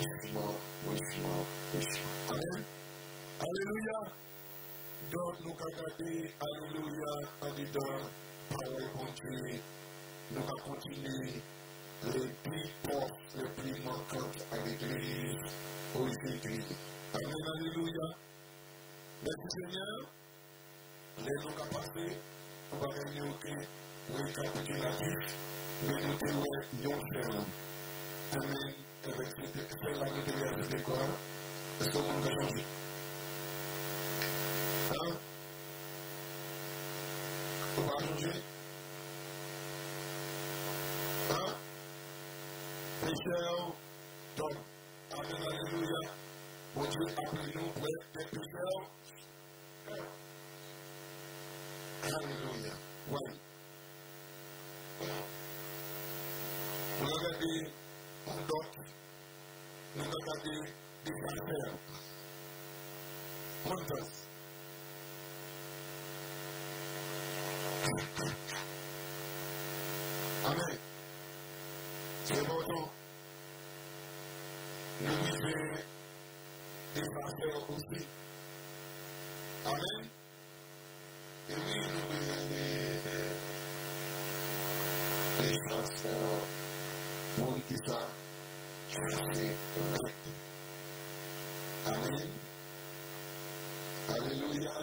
Amen. Alléluia. Donc, nous avons regardé, alléluia, en disant, parole continue. Nous allons continuer les 10 portes les plus manquantes à l'église aujourd'hui. Amen. Alléluia. Merci Seigneur. Les nous avons passé, on va venir au récapitulatif, mais nous devons faire. Amen. Avec celle-là, nous devons faire quoi? Est-ce que vous avez changé? Hein? Vous va changer? Hein? Pécheur, donc, Amen, alléluia. Mon Dieu, appelez-nous pour être des pécheurs. Alléluia. Oui. Vous regardez un doc, vous regardez des affaires. Manquantes. Amen. C'est important. Nous vivons des affaires aussi. Amen. Et oui, nous vivons des affaires pour qui ça. Amen. Alléluia.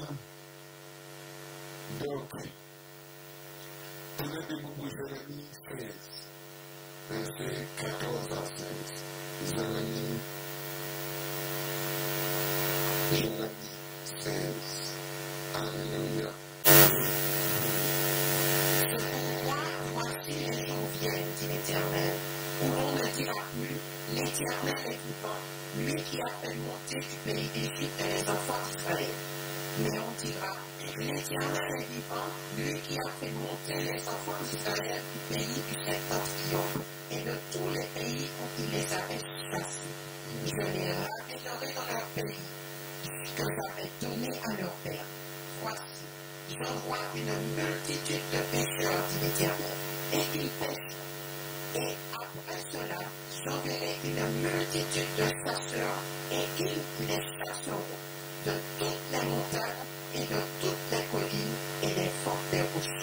Donc, tournez-vous pour Jérémie 16, verset 14 à 16. Jérémie 16. Alléluia. Voici les jours viennent, dit l'Éternel, où l'on ne dira plus, l'Éternel est vivant, lui qui a fait monter du pays d'Égypte les enfants d'Israël. Mais on dira, l'Éternel est vivant, lui qui a fait monter les enfants d'Israël du pays du septentrion et de tous les pays où il les avait chassés. Je les ramènerai dans leur pays, que j'avais donné à leur père. Voici, j'envoie une multitude de pécheurs, dit l'Éternel, et ils pêchent. Et après cela, j'enverrai une multitude de chasseurs, et ils les chasseront de toutes les montagnes et de toutes les collines et les fortes des rochers.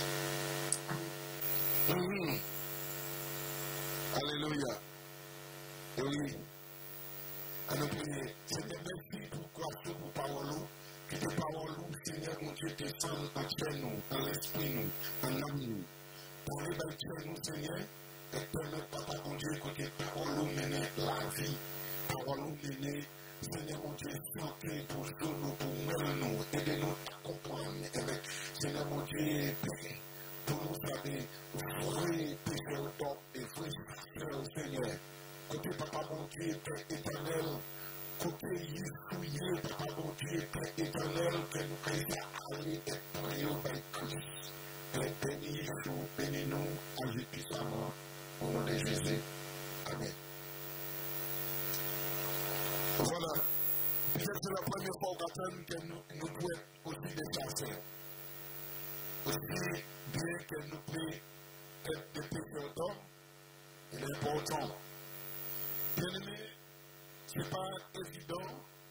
Alléluia. Et oui, à nous prier. Seigneur, merci pour grâce pour parole. Que tes paroles, Seigneur, mon Dieu, descendent en chair nous, en l'esprit nous, en âme nous. Parlez dans chair nous, Seigneur, et permet, Papa, mon Dieu, que tes paroles mènent la vie. Paroles mènent, Seigneur, mon Dieu, santé pour nous, pour nous, aidez-nous à comprendre avec, Seigneur, mon Dieu, pour nous savoir, vrai pécheur d'homme et vrai pécheur, Seigneur. Côté Papa, mon Dieu, Père éternel, côté Yeshua, Papa, mon Dieu, Père éternel, que nous puissions aller et prier au Christ. Père, bénis Yeshua, bénis-nous, agis puissamment, au nom de Jésus. Amen. Voilà. Peut-être c'est la première fois que nous pouvons aussi des chasseurs. Aussi bien que nous puissions être des pécheurs d'hommes, il est important. Bien-aimé, ce n'est pas évident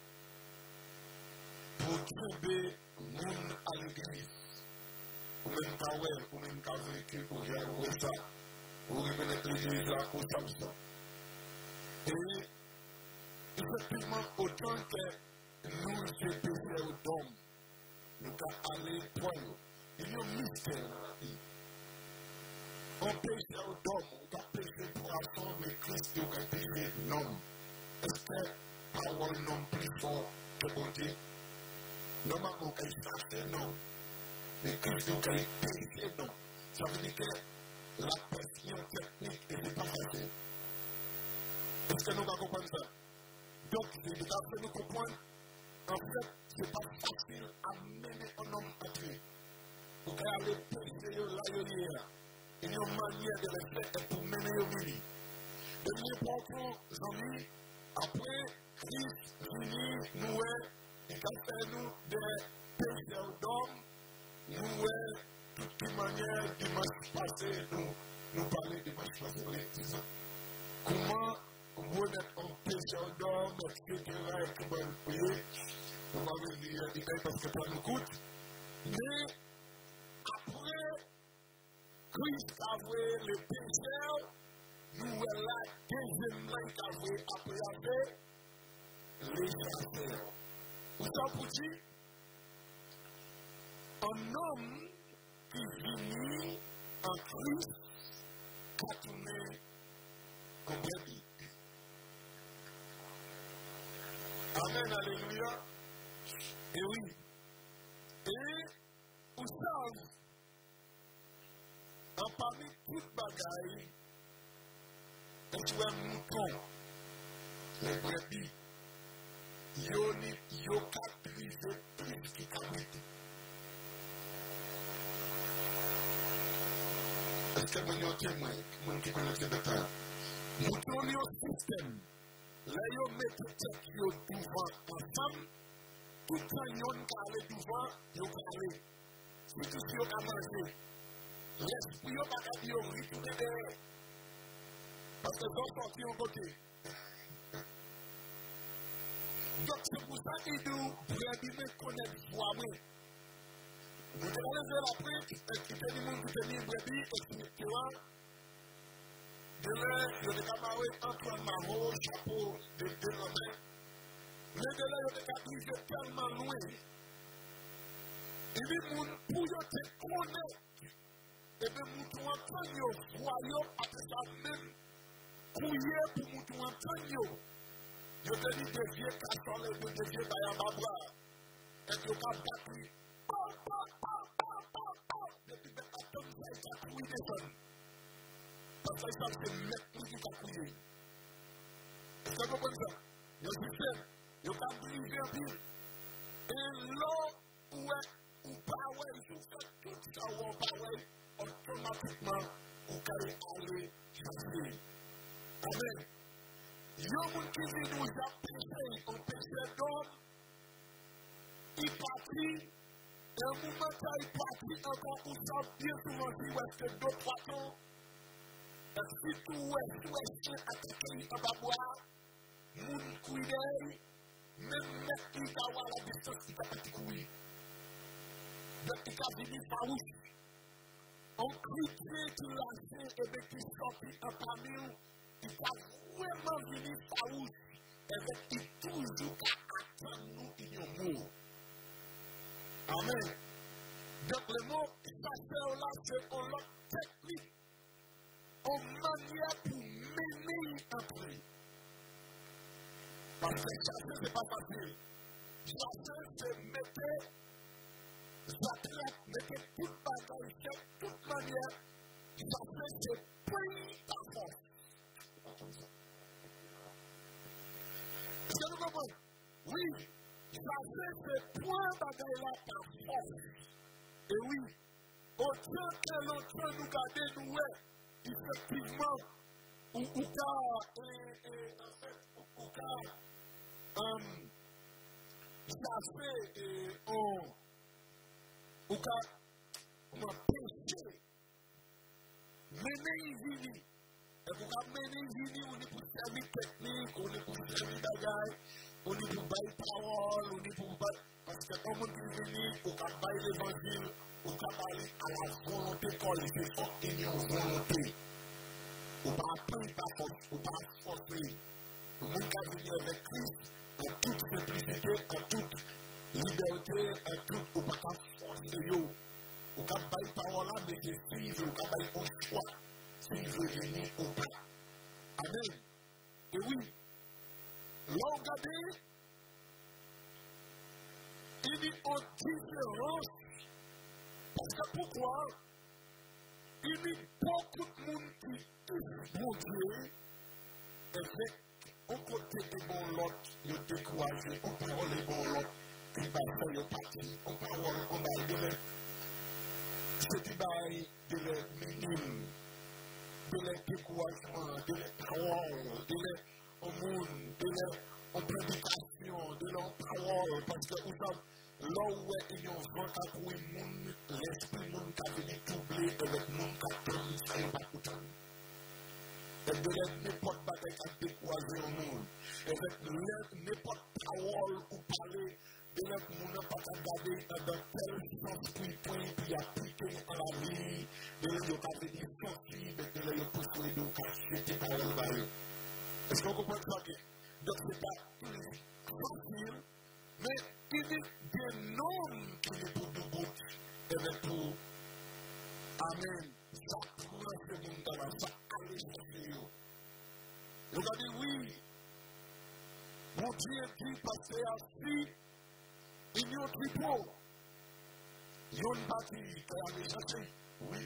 pour trouver monde à l'église. Ou même qu'à ouais, ou même qu'à véhicule, ou bien ça, ou remettre l'église là, ou ça. Et effectivement, autant que nous, les pécheurs d'hommes, nous allons aller point. Il y a un mystère dans la vie. On pécheur d'homme, on va pécher pour attendre, mais Christ nous a péché l'homme. Est-ce que parole non plus fort que mon Dieu? Normalement, on peut chasser non. Mais Christ nous a péché non. Ça veut dire que la pression technique n'est pas facile. Est-ce que nous allons comprendre ça? Donc, c'est de la nous comprendre. En fait, ce n'est pas facile à mener un homme à Dieu. Vous pouvez aller pécher là, il y a une manière de le faire pour mener au milieu. Et l'important, amis, après, Christ venu nous et qu'a fait nous des pécheurs d'hommes, nous toute manière dimanche passé, nous parler dimanche passé, c'est ça. Comment vous êtes en péché pécheurs dorment, etc. Et qu'on va prier. On va venir dire parce que ça nous coûte. Mais après, Christ a vu les pécheurs, nous voilà deuxièmement après les chasseurs. Vous savez pour dire, un homme qui vit en Christ a tourné comme brebis. Amen, alléluia. Et oui. Et vous savez, en parmi toutes bagailles, et tu es un mouton, les brebis, yo capitalisé plus qui capite. Est-ce que vous avez témoin, qui connaissent le détail? Mouton yo système, là yo mettez tête yo devant ensemble, tout le monde qui allait devant, yo aller. Surtout si yo a mangé. L'esprit yo pas capable yo retourner derrière. Parce que donc sorti au côté. Donc c'est pour ça qu'il dit, brebis connaître soi-même. Vous devez lever la prière, et quitter le monde qui tenait brebis, et qui est là. De là, il y a des camarades Antoine Marot, chapeau de la main. Mais de là, il y a des camarades tellement loin. Et les gens, pour te connaître, et bien, nous devons entendre, voyons, après ça même, couiller pour nous devons entendre. Je te dis des vieux cassoles, des vieux bayababra, et tu vas battre. Depuis que tu as couillé des hommes. Parce que ça, c'est mettre tout qui a couillé. C'est comme ça. Je suis fait, je vais briser un peu. Et là, ou pas, il faut faire tout ça, ou pas, automatiquement, vous allez aller chasser. Amen. Yo moun qui dit nous a péché, on péché d'homme, il partit, et au moment où il partit, encore pour ça, bien souvent, si vous êtes 2-3 ans, et si tout est attaqué en bas boire, moun couille, même mettre qui va avoir la distance qui va pas couiller. Donc il a venu farouche. On critique qui l'a fait, et bien qui sortit en parmi nous, il a vraiment venu farouche, et il toujours attendre nous in your mot. Amen. Donc le mot chasseur là, c'est une autre technique, une manière pour mener un prix. Parce que chasser, c'est pas facile. Chasser, c'est mettre toute bagaille, de toute manière. Chasser, c'est prendre ta force. Est-ce que nous comprenons? Oui, chasser, c'est prendre bagaille là par force. Et oui, autant que l'autre nous garder, nous, effectivement, ou chasser et on péché, mener une vie. Et pour mener une vie, on est pour servir technique, on est pour servir bagaille, on est pour bailler parole, on est pour bailler. Parce que comme on dit venir, on va bailler l'évangile, on va bailler à la volonté qu'on les fait en ayant volonté. On va apprendre par force, on va forcer. Le monde qui a venu avec Christ, en toute simplicité, en toute liberté, en toute, on va pas forcer. On va bailler parole là, mais c'est suivre, on va bailler au choix. Si je veux venir ou pas. Amen. Et oui, là, regardez, il y a une différence. Parce que pourquoi? Il y a beaucoup de monde qui touche mon Dieu, avec un côté de bon lot, il est découragé, on parole de bon lot, il va faire le parti, on parole, on va de ce qui va de minime. De découragement, de parole, de l'amour, de la prédication, de la parole, parce que vous savez, là où il y a un vent qui a trouvé l'esprit qui a venu troubler avec le monde qui a pris, ça n'est pas tout. Et de n'importe quoi qui a décroisé au monde. Et de n'importe parole ou parler de notre monde pas regarder dans tel sens qui appliqué à la vie. De l'autre dit sorti, de l'autre posséder de cacher des paroles. Est-ce qu'on comprend ça? Donc c'est pas facile, mais il y a des noms qui sont pour nous bouts et pour Amen. Ça prend ce monde dans la ça aller chercher. Vous avez dit oui. Mon Dieu dit passer assis, il y a un tripot. Il y a une bâtie qui a aller chercher. Oui.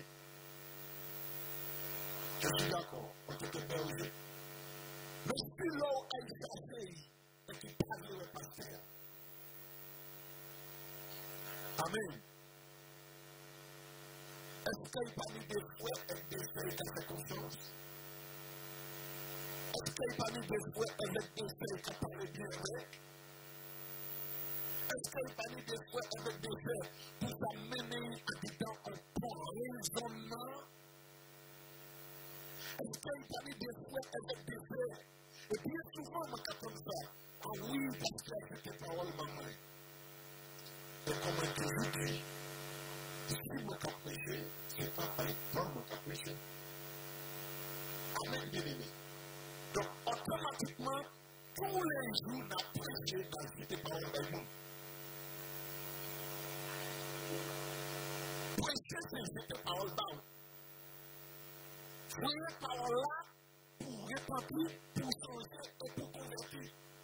Je suis d'accord. On peut te permettre. Mais si l'eau est cherchée, et qui parle le pasteur. Amen. Est-ce qu'il parle des fouets et des feuilles qui ont conscience? Est-ce qu'il parle des fouets avec des feuilles qui parlent bien avec? Est-ce qu'il parle des fouets avec des feuilles pour t'amener à des temps en bon raisonnement? Est-ce qu'il parle des fouets avec des feuilles? Et bien souvent, on m'a comme ça. Ah oui, parce que c'était parole, maman. Et comme un Jésus, si mon cap péché, c'est pas avec toi mon cap péché. Amen, bien-aimé. Donc, automatiquement, tous les jours, on a prêché dans cette parole du monde. Prêcher, c'est cette parole là. Cette parole-là, pour répandir, pour changer et pour convertir.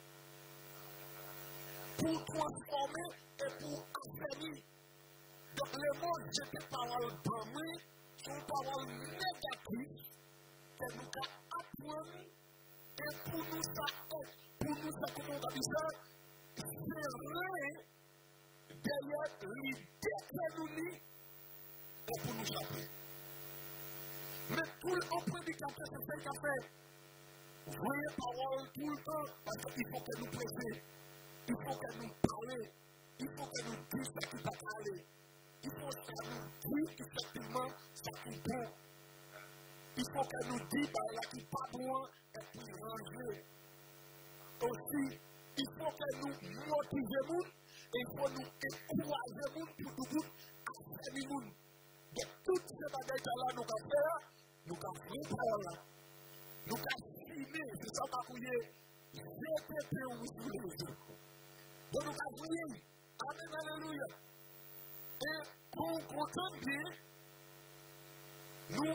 Pour transformer et pour affermir. Donc les mots de cette parole brûlée sont paroles négatives que nous devons apprendre et pour nous ça, comment on va dire ça, serrer derrière l'idée que nous lit et pour nous chaper. Mais tout le prédicateur, c'est ce qu'il fait. Vous voyez parole tout le temps parce qu'il faut que nous prêchions, il faut que nous parlions, il faut que nous disions ce qui va parler. Il faut que nous disions effectivement ce qui est bon. Il faut que nous disions là qui n'est pas bon et puis ranger. Aussi, il faut que nous motivions et il faut nous encourager pour nous à faire les gens. De toutes ces bagages-là, nous allons faire, nous allons faire parole. Nous allons filmer, c'est ça qu'on va fouiller. GTP ou sur les yeux. Donc nous allons fouiller. Amen, alléluia. Et pour qu'on bien, nous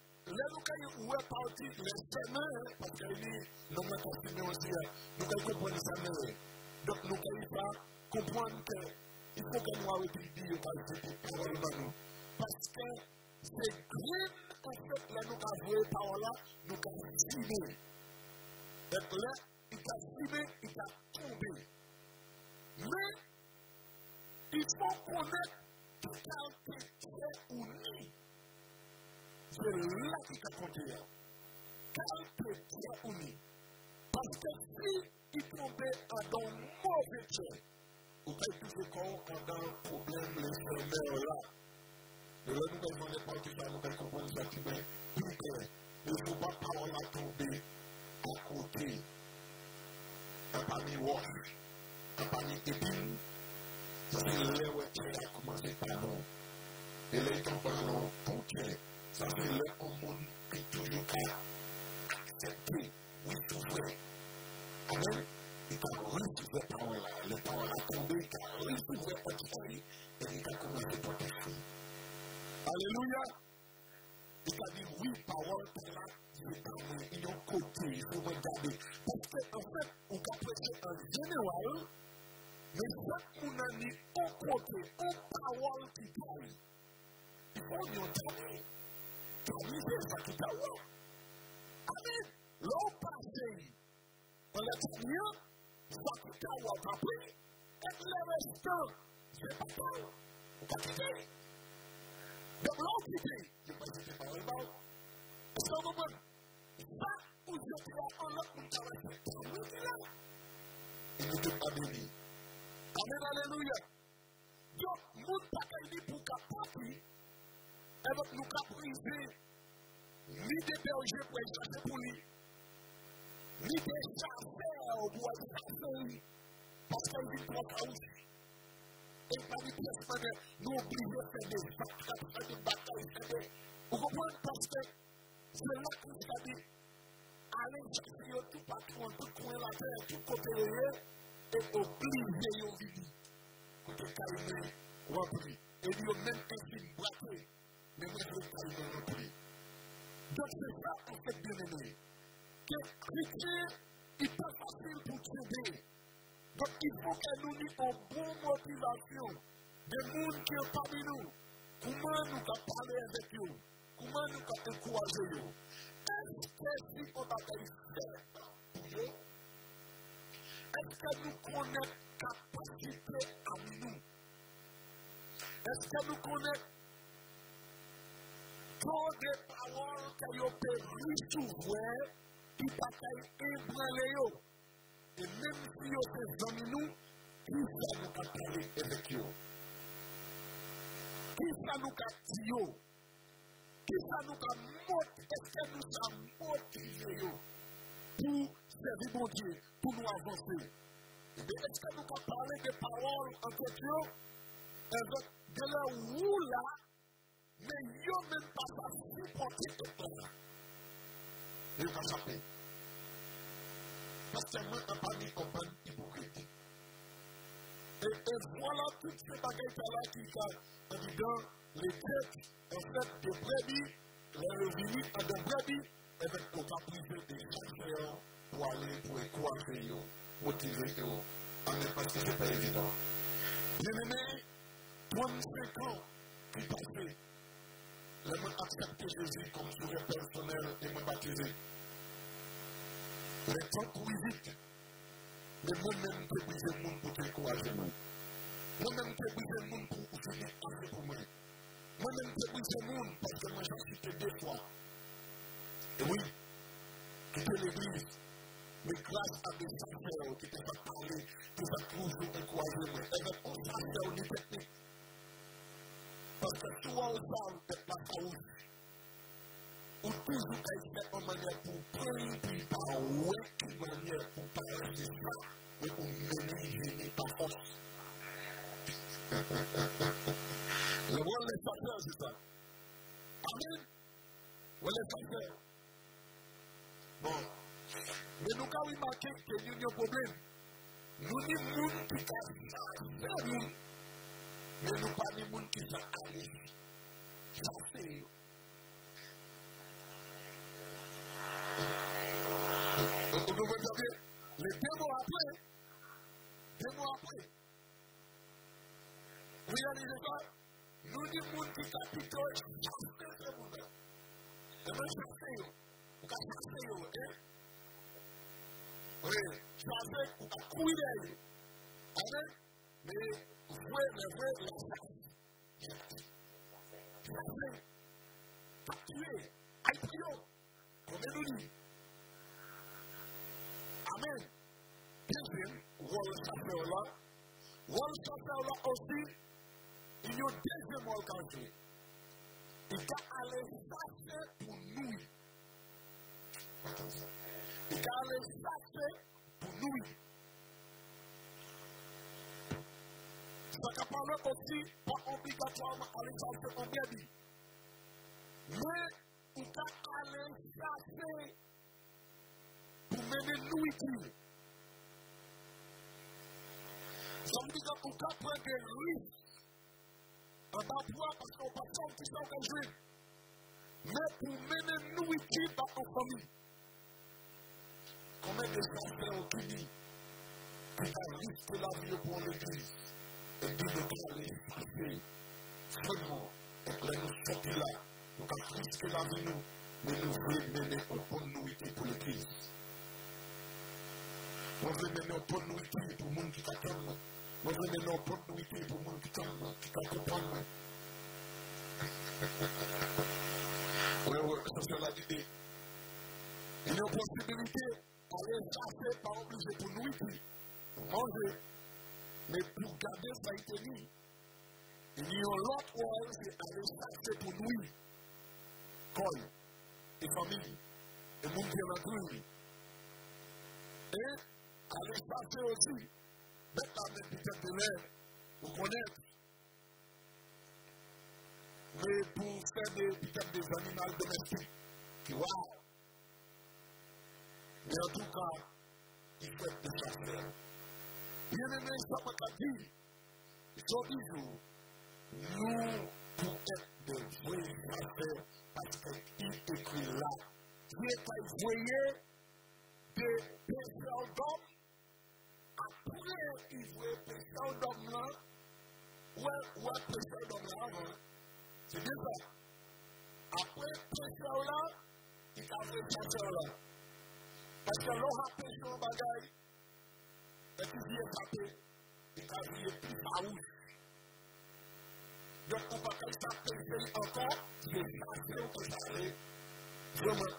où est parti les semaines, parce que nous allons continuer aussi, nous allons comprendre ça. Donc nous allons comprendre qu'il faut que nous arrêtions de dire que parole dans nous. Parce que c'est grave, en fait, là, nous avons joué par là, nous avons filmé. Donc là, il a filmé, il a tombé. Mais, il faut connaître quelqu'un qui est uni. C'est là qu'il a compté. Quelqu'un qui est uni. Parce que si il tombait dans mauvais pied, vous pouvez toujours dans un problème, les frères là. Et là, nous devons demander par tout ça, nous devons comprendre ça qui est plus clair. Il ne faut pas parole à tomber à côté. Un panier wash, un panier épine. Ça, c'est là où il a commencé par nous. Et là, il tombe par nous pour que ça, c'est là où le monde est toujours accepté. Oui, tout vrai. Amen. Il a reçu cette parole-là. Les paroles à tomber, il a reçu cette parole et il a commencé par tes filles. Alléluia. Il a dit oui, parole, là, il y a un côté, il faut regarder. Parce qu'en fait, on a prêché en général, mais chaque monde a mis un côté, une parole qui parle. Il faut y entendre. Camille, c'est ça qui parle. Amen. L'eau passé, on l'a dit, ça qui parle, on a pris, et le restant, c'est pas parle. On a quitté. Donc l'autre idée, je ne sais pas si c'est pas le mal. Est-ce qu'on comprend? Ça, où je suis en l'autre, on t'a fait tout le là. Il ne peut pas béni. Amen, alléluia. Donc, mon paquet dit pour qu'à papi, et donc nous qu'à briser ni des bergers pour aller chercher pour lui, ni des chasseurs pour aller chercher lui, parce qu'il vit trop caoutchouc. Et par les pièces, nous obligés de faire des batailles, faire des batailles. Vous comprenez? Parce que c'est là que vous avez aller chercher tout partout, en tout coin de la terre, tout côté de l'eau, et obligé de vivre. Côté calme, rempli. Et il y a même un film braqué, mais moi je veux calme rempli. Donc c'est ça en fait bien aimé. Que chrétien, il n'est pas facile pour trouver. Donc il faut que nous ayons une bonne motivation des gens qui sont parmi nous. Comment nous pouvons parler avec eux? Comment nous pouvons encourager eux? Est-ce que si on a fait pour eux, est-ce que nous connaissons la capacité à nous? Est-ce que nous connaissons toutes les paroles que nous pouvons recevoir qui peuvent ébranler? Et même si nous sommes dans nous, qui ça nous a parlé avec eux? Qui ça nous a dit? Qui ça nous a motivé? Est-ce que nous sommes motivés pour servir mon Dieu, pour nous avancer? Est-ce que nous avons parlé des paroles en question de leur roue là, mais ils n'ont même pas supporté de toi? Ils n'ont pas sapé. Parce que moi, je n'ai pas mis en bonne hypocrite. Et voilà toutes ces bagailles-là qui sont dans les têtes, en fait, de brebis, les revenus à de brebis, et bien, on va priver des chasseurs pour aller, pour encourager, motiver, parce que ce n'est pas évident. Bien-aimé, 35 ans qui passaient, je m'ai accepté Jésus comme sauveur personnel et me baptisé. Les temps courent vite, mais moi-même, je brise le monde pour t'encourager. Moi-même, je brise le monde pour venir parler pour moi. Moi-même, je brise le monde parce que moi, j'en suis que 2 fois. Et oui, quitter l'église, mais grâce à des chasseurs qui te font parler, qui font toujours encourager moi. Et bien, on chasseur ni technique. Parce que toi, on parle de la cause. Ou toujours fait en manière pour prendre, puis par aucune manière pour parler de ça, mais pour mener par force. Le rôle des chasseurs, c'est ça. Amen. Le chasseur. Bon. Mais nous avons remarqué qu'il y a un problème. Nous avons des gens qui sont chasser, mais nous pas des gens qui sont allés chasser. Vous pouvez dire, les 2 mois après, réalisez ça, nous avons des gens qui capitulent chasser ce monde. Et nous chasser, nous chasser, oui, chasser, nous courir. Amen. Mais vrai, la chasse. Chasser, capturer, aïe-prion, comme nous dit. Amen. Deuxième, rôle chasseur là aussi, il y a un deuxième rôle qu'a joué. Il va aller chasser pour nous. Il va aller chasser pour nous. Ça va parler aussi, pas obligatoirement aller chasser en bébé. Mais il va aller chasser pour mener nourriture. Ça veut dire qu'on peut prendre des risques en emploi parce qu'on passe en tout ça au jouer. Mais pour mener nourriture dans nos familles. Combien de chasseurs qui disent qu'il a risqué la vie pour l'église et dit de aller passer vraiment et que nous sortir là, nous avons risqué la vie nous, mais nous voulons mener une bonne nourriture pour l'église. Nous voulons mener une bonne nourriture pour le monde qui t'attend. Nous voulons mener une bonne nourriture pour le monde qui t'accompagne. Oui, ça c'est la idée. Il y a une possibilité d'aller chasser, pas obligé pour nourriture, pour manger, mais pour garder sa tenue. Il y a l'autre rôle, c'est aller chasser pour nourrir. Colle. et famille, et monde qui est dans tout. Et aller passer aussi, mettre la main peut-être de l'air, pour connaître. Mais pour faire peut-être des animaux domestiques, qui waouh! Mais en tout cas, il faut être des chasseurs. Bien aimé, ça m'a dit, aujourd'hui, nous, pour être des vrais chasseurs, parce qu'il écrit là, Dieu t'a envoyé des pécheurs d'hommes. Après, il voit pécheurs d'hommes là. Ouais, pécheurs d'hommes là, c'est bien ça. Après, pécheurs là, il a fait chasseurs là. Parce que l'on a péché en bagaille, et puis il est tapé, il a vu plus farouche. Donc, on va comme ça pécher encore, c'est chassé que ça allait. Vraiment.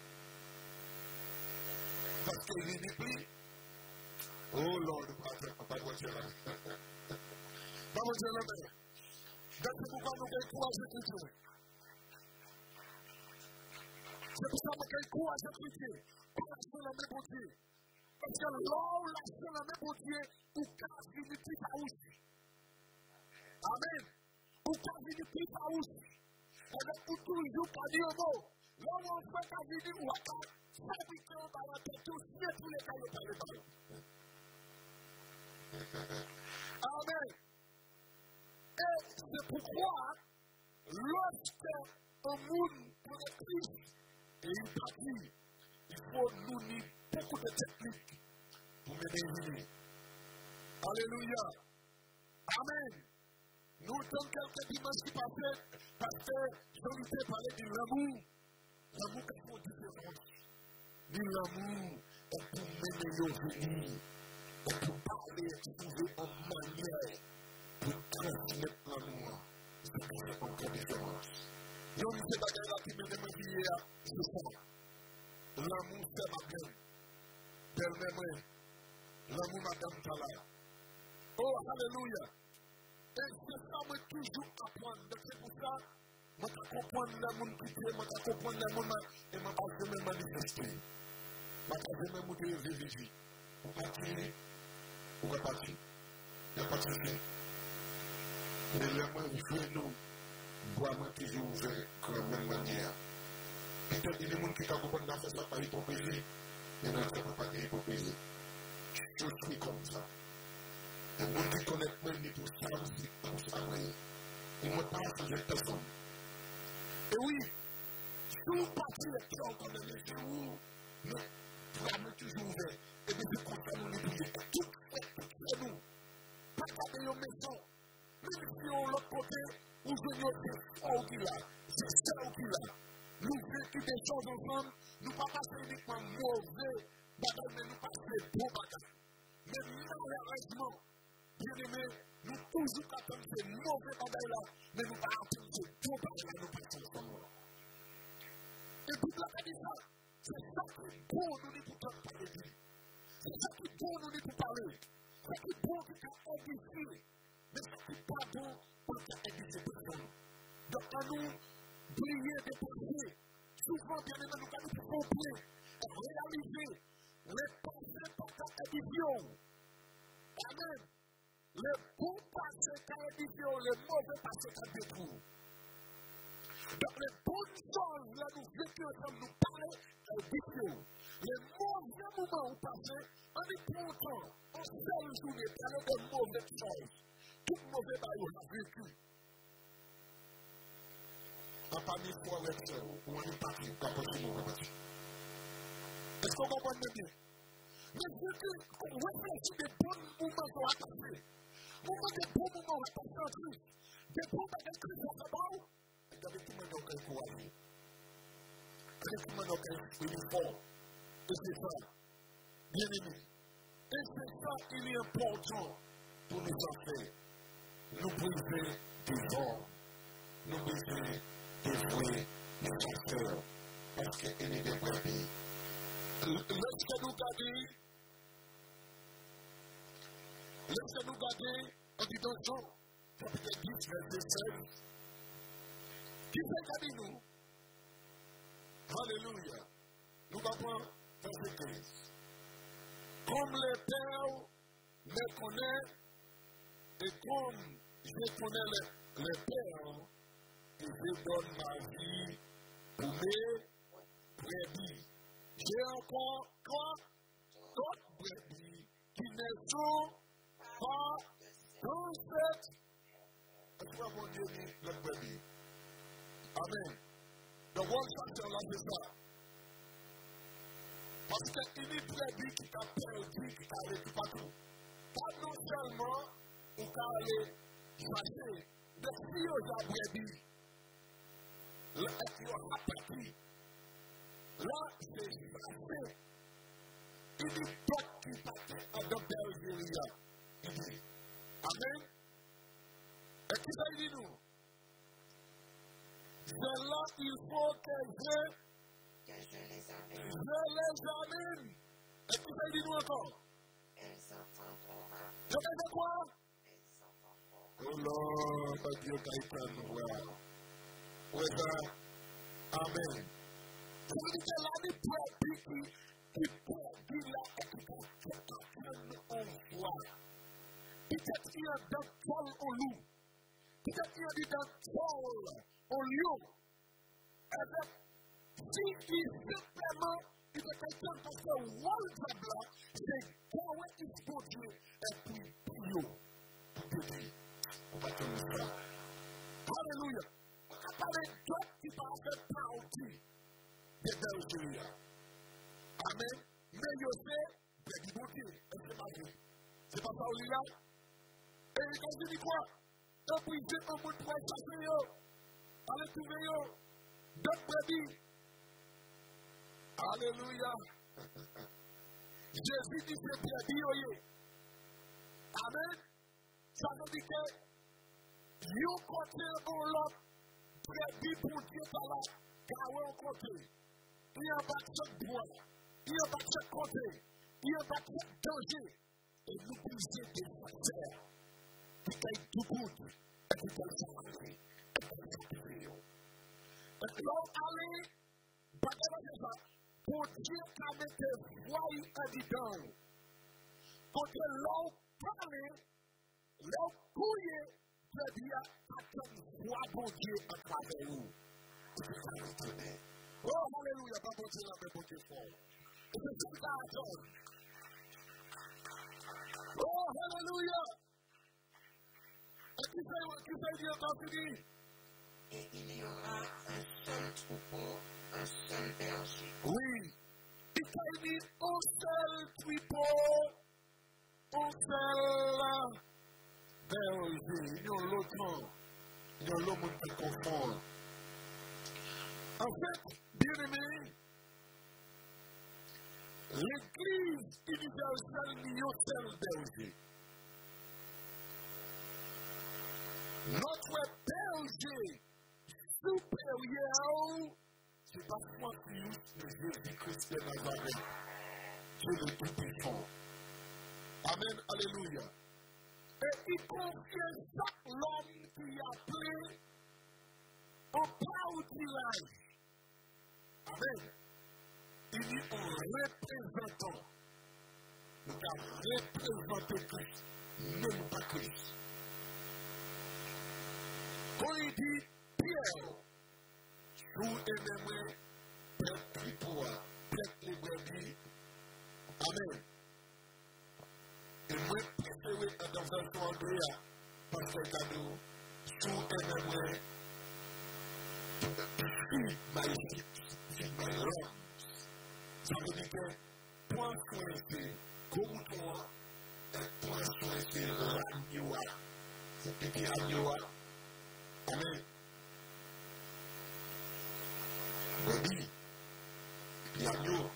Parce qu'il n'est plus. Oh Lord, pas de voiture là. Pas de voiture là. Donc, c'est pourquoi nous avons courage d'écriture. C'est pour ça que nous avons courage d'écriture. Pour lâcher la main pour Dieu. Parce que l'homme lâche la main pour Dieu, ou casse une petite aussi. Amen. Ou casse une petite aussi. Et donc, pour toujours, pas dire mot. L'homme en fait qu'à venir ou à quatre, fabriquer un ballon de tous les cas de ballon. Amen. Et c'est pourquoi, lorsque un monde connaît Christ et il bâtit, il faut nous dire beaucoup de techniques pour mener. Alléluia. Amen. Nous sommes quelques dimanches qui passaient parce que je vous ai parlé de l'amour. L'amour qui fait différence. L'amour est pour mener nos venir. Et pour parler et trouver une manière pour transmettre l'amour. C'est pour ça qu'on fait différence. Nous, nous sommes là qui mène ma vie, c'est ça. L'amour, c'est ma bien. Belle-mère, l'amour, madame Tala. Oh, alléluia. Et c'est ça, moi, toujours apprendre. Donc, c'est pour ça, moi, je comprends l'amour qui est, moi, je comprends l'amour, et moi, je vais me manifester. Moi, je vais me montrer les vies. Vous partez, vous repartez. Il n'y a pas de souci. Mais l'amour, il faut nous, boire toujours ouvert, de la même manière. Peut-être qu'il y a des gens qui comprennent la fête, ça pas hypocrisie. Mais non, ça ne peut pas être hypocrisie. Je suis comme ça. Les gens qui connaissent même les tout ça, c'est comme ça. Ils me parlent de cette personne. Et oui, tout parti les cœurs dans les yeux où nous sommes toujours ouverts. Et bien, c'est comme ça nous les prions. Tout fait nous. Pas garder nos maisons. Même si on l'autre côté, où je n'y ai pas qui là, c'est ça qui là. Nous vécu des choses ensemble, nous ne pas passer uniquement mauvais bagages, mais nous passer beaux bagages. Mais malheureusement, bien aimé, nous toujours attendons ces mauvais bagages là, mais nous pas attendre ces beaux bagages là, nous passons ensemble. Et puis là, on dit ça, c'est ça qui est bon nous dit pour parler de Dieu. C'est ça qui est bon nous dit pour parler. C'est ça qui est bon qui est édifié. Mais ça qui n'est pas bon pour édifier personne. Donc à nous, briller des pensées, souvent bien aimé, nous allons comprendre et réaliser les pensées par ta édition. Amen. Les bons pensées par édition, les mauvais pensées par détruire. Donc les bonnes choses, là nous vécu ensemble, nous parler édition. Les mauvais moments où passer, on est content, on seul journée, parler de mauvaises choses. Tout mauvais bail a vécu. Papa, il faut avec ça, on est parti, papa, c'est mon papa. Est-ce qu'on comprend bien? Mais c'est que, on réfléchit des bons moments qu'on a passés. Des bons moments qu'on a passés en Christ. Des bons moments qu'on a passés en Christ. Regardez tout le monde dans quel courage. Regardez tout le monde dans quel uniforme. Et c'est ça, bien aimé. Et c'est ça, il est important pour nous affaires. Nous briser des hommes. Nous briser dévouer les affaires parce qu'il est des vrais pays. Laissez-nous garder en dit dans Jean, chapitre 10, verset 16. Qui fait garder nous? Alléluia. Nous allons verset 15. Comme les pères me connaissent et comme je connais les pères, et je donne ma vie pour mes brebis. J'ai encore d'autres brebis qui ne sont pas dans cette. Est-ce que mon Dieu dit le brebis? Amen. Donc, one factor là, c'est ça. Parce qu'il y a une brebis qui t'a perdu, qui t'a arrêté partout. Pas non seulement on t'a allé chercher, mais si on a brebis, là, tu as attaqué. Là, c'est chassé. Il dit toi qui partais en de Belgique. Il dit amen. Et qui ça dit nous? C'est là qu'il faut que je les amène. Et qui ça dit nous encore? Elles entendront. Je vais dire quoi? Elles entendront. Oh Lord, my dear Titan, wow. Où est ça? Amen. Vous dites que là, les brebis qui produisent là, et qui on voit. Peut-être qu'il y a d'un toile au loup. Peut-être qu'il y a d'un toile au lion. Et si il simplement, il est quelqu'un parce que one job là, c'est comment il se produit et puis plus haut. On va tenir ça. Alléluia. On va parler d'autres qui vont faire partie de Belgique. Amen. Mais je sais, c'est du bon Dieu. C'est pas ça où il est là. Et il a dit quoi? Et puis c'est un bout de poing chassé. Allez trouver d'autres brebis. Alléluia. Jésus dit c'est brebis. Amen. Ça veut dire que you côté ou l'autre brebis pour Dieu par là. Car on côté. Il y a un bâtiment de bois. Il y a un bâtiment de côté. Il y a un bâtiment de danger. Et nous puissions des facteurs qui gagnent tout good et qui gagnent salarié et qui gagnent sacrifié. Et l'on allait, pour Dieu qui met des voies à dedans. Pour que l'on parle, l'on couille, de Dieu à ton voix pour Dieu à travers vous. Oh, alléluia, pas pour Dieu là, mais pour Dieu fort. Et c'est tout ça à toi. Oh, alléluia. Et qui fait Dieu quand tu dis? Et il y aura un seul troupeau, un seul berger. Oui. Il t'a dit un seul troupeau, un seul berger. Il y a l'autre. Il y a l'homme qui confond. En fait, bien aimé, l'Église universelle n'y a seul berger. Notre berger supérieur, c'est pas Pontius, mais Jésus-Christ de Nazareth. Dieu le Tout-Puissant. Amen, alléluia. Et il confie chaque homme qui a appelé au pas Amen. Il dit en représentant. Nous avons représenté Christ, même pas Christ. Quand il dit Pierre, vous aimez peut-être pour peut-être les brebis. Amen. Et moi, préféré dans un verset Andrea, parce que cadeau, vous aimez my sheep, my lambs. Ça veut dire que point soin c'est comme toi, et point soin c'est l'agneau. C'est petit agneau. Amen. Brebis, l'agneau,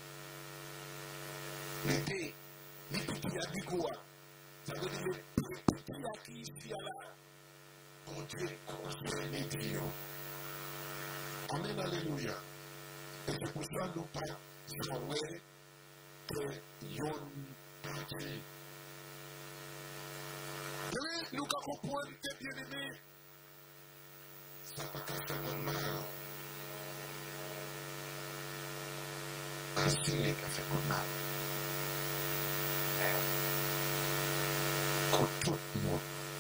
l'été, les petits agneaux. Ça veut dire les petits qui ici là, pour Dieu construire les dieux. Amen, alléluia. Et c'est pour ça que nous parlons que yon parti. Et nous comprenons que bien aimé, ça va pas faire mal. assurer que c'est pour mal. Pour tout le monde,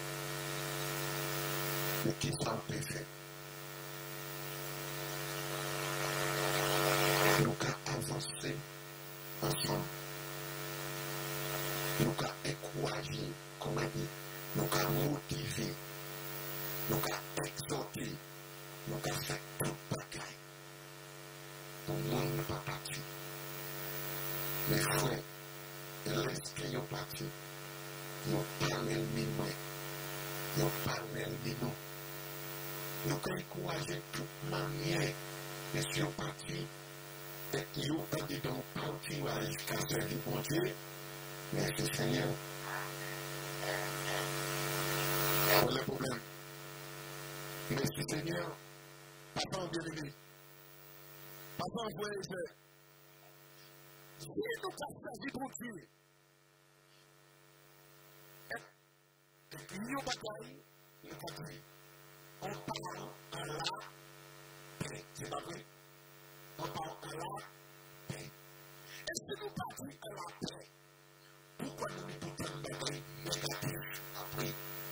mais qui sont péchés, nous avons avancé ensemble. Nous avons encouragé, comme on dit, nous avons motivé, nous avons exhorté, nous avons fait tout le bagaille. Pour moi, nous ne pas partir. Mes frères, l'esprit est parti. Nous parlons le minot. Nous parlons le minot. Nous avons encouragé de toute manière. Mais si nous partons, et nous avons dit donc partir jusqu'à servir mon Dieu. Merci Seigneur. Quel est le problème? Merci Seigneur. Papa, bien-aimé. Papa, voyez, si nous avons servi pour Dieu, et puis nous bataille, nous bataille. On parle à la paix. C'est pas vrai? On parle à la paix. Et si nous partons à la paix, pourquoi nous ne pouvons pas bataille négative après?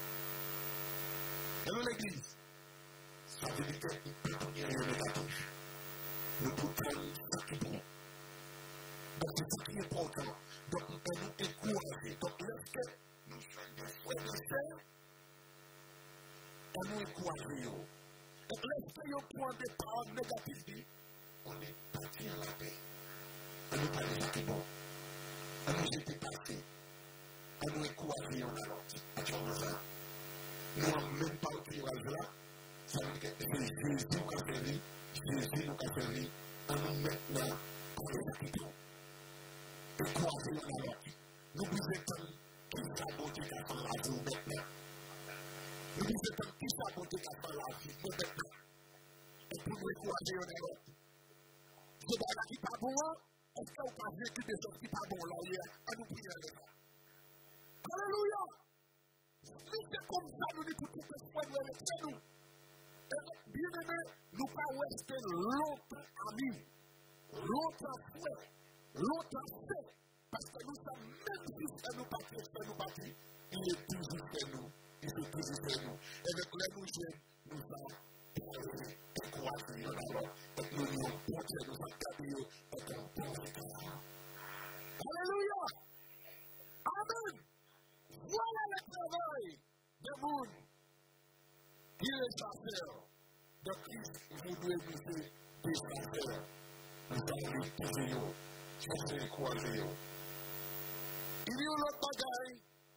Dans l'église, ça veut dire qu'il peut y avoir un négatif. Nous pouvons faire ce qui est bon. Donc, c'est ce qui est important. Donc, nous devons encourager. Donc, lorsque nous sommes des frères et sœurs, on nous encourage. Donc, lorsque nous prenons des paroles négatives, on est parti à la paix. On nous parle de ce qui est bon. On nous était passé. On nous encourage en allant. Nous n'avons même pas le tirage là. Ça veut dire que c'est Jésus qui a fait lui. Jésus nous a fait lui. On nous maintenant pour les acquittés. Et croiser en allant. N'oubliez pas qui sabote qui a fait la vie maintenant. N'oubliez pas qui sabote qui a fait la vie maintenant. Et pour nous encourager en allant. Ce bagage qui n'est pas bon, est-ce que vous avez vécu des choses qui ne sont pas bonnes là hier? À nous prier avec ça. Alléluia! Si c'est comme ça, nous disons que tout est soigné avec nous. Et bien aimé, nous ne pouvons pas rester longtemps amis, longtemps frères, longtemps sœurs, parce que nous sommes même si nous battons, il est toujours fait nous. Il est toujours fait nous. Et avec les nous jeunes, nous allons croiser en avant, et nous nous porter, nous allons garder, et nous porter. Alléluia! Amen! Voilà le travail de monde qui est chasseur. De Christ, vous devez nous faire des chasseurs. Nous allons les poser, chasser et croiser. Il y a l'autre bagaille.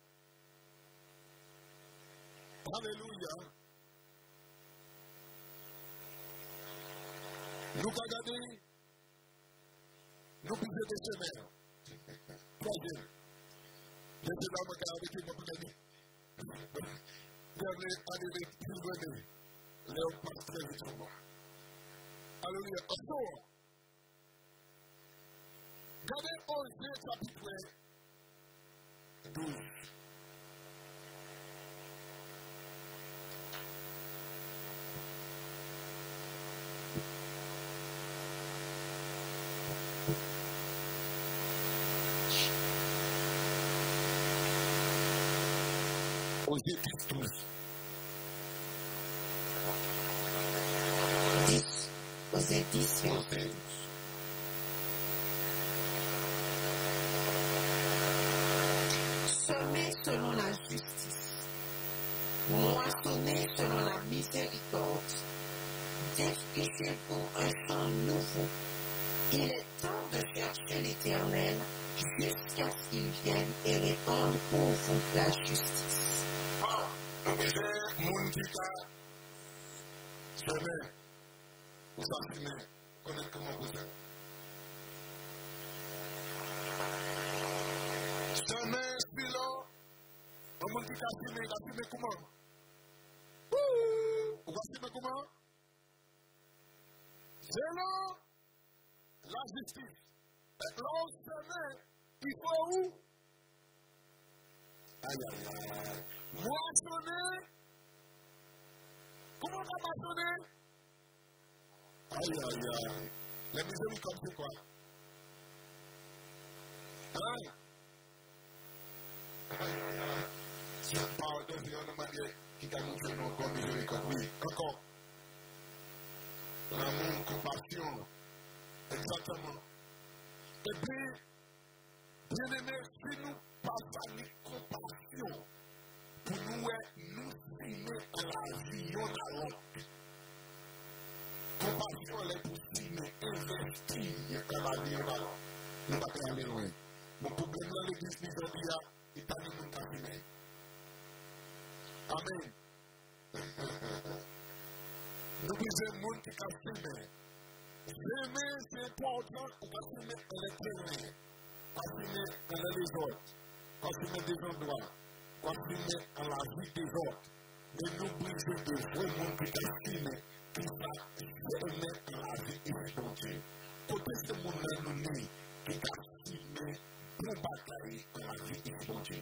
Alléluia. Nous regardons, nous bouger des chemins. Troisième. Je suis là, avec une compagnie. Regardez, allez, plus loin. Léon passe très vite sur moi. Alléluia. Encore. Regardez Osée chapitre 12. Osée 12. 10. Osée 10. Semez selon la justice, moissonnez selon la miséricorde, défrichez-vous un champ nouveau. Il est temps de chercher l'Éternel jusqu'à ce qu'il vienne et répande pour vous la justice. Donc, c'est mon qui a semé, vous assumez, connaître comment vous êtes. Semé, celui-là, le monde qui a assumé comment? Vous assumez comment? C'est là la justice. Et là, on semé, il faut où? Aïe, aïe, aïe. Moissonner. Comment on va moissonner? Aïe, aïe, aïe. La miséricorde, c'est quoi? Hein? Si on parle de Dieu, on a dit qui a montré nos corps miséricorde. Oui, encore. L'amour, compassion. Exactement. Et puis, bien aimé, si nous passons avec compassion, pour nous signer à la vie, on a l'autre. Compassion, elle est pour signer, investir dans la vie, on a l'autre. Nous ne pouvons pas aller loin. Mon problème dans l'église d'aujourd'hui, il est à nous casser. Amen. Nous disons, le monde qui casse. Aimer, c'est important pour assumer les terrains, assumer les autres, assumer des endroits, assumer la vie des autres. Mais nous brisons de vraiment qui assument qui s'assumer la vie de Dieu. Côté ce monde-là, nous dit qui assume pour batailler la vie de Dieu.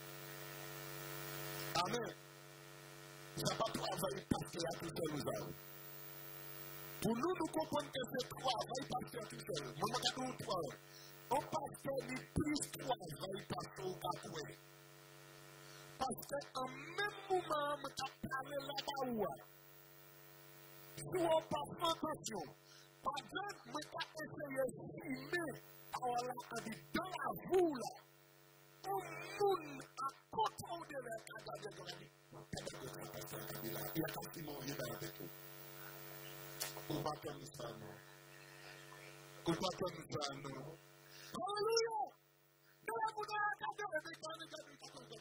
Amen. Ça va travailler parce qu'il y a tout seul nous avons. Pour nous, nous comprenons que c'est travail pasteur tout seul. Maman, regardons trois. On pasteur ni plus travail pasteur au Capoué. Parce qu'en même moment, on a parlé là-bas. Si on passe attention, par exemple, on a essayé de filmer dans la boue là. On monde à côté de la cadavre. Il y a quasiment rien dans la tête. On va comme ça, non. On va comme ça, non. Alléluia! Dans la bouche de la cadavre,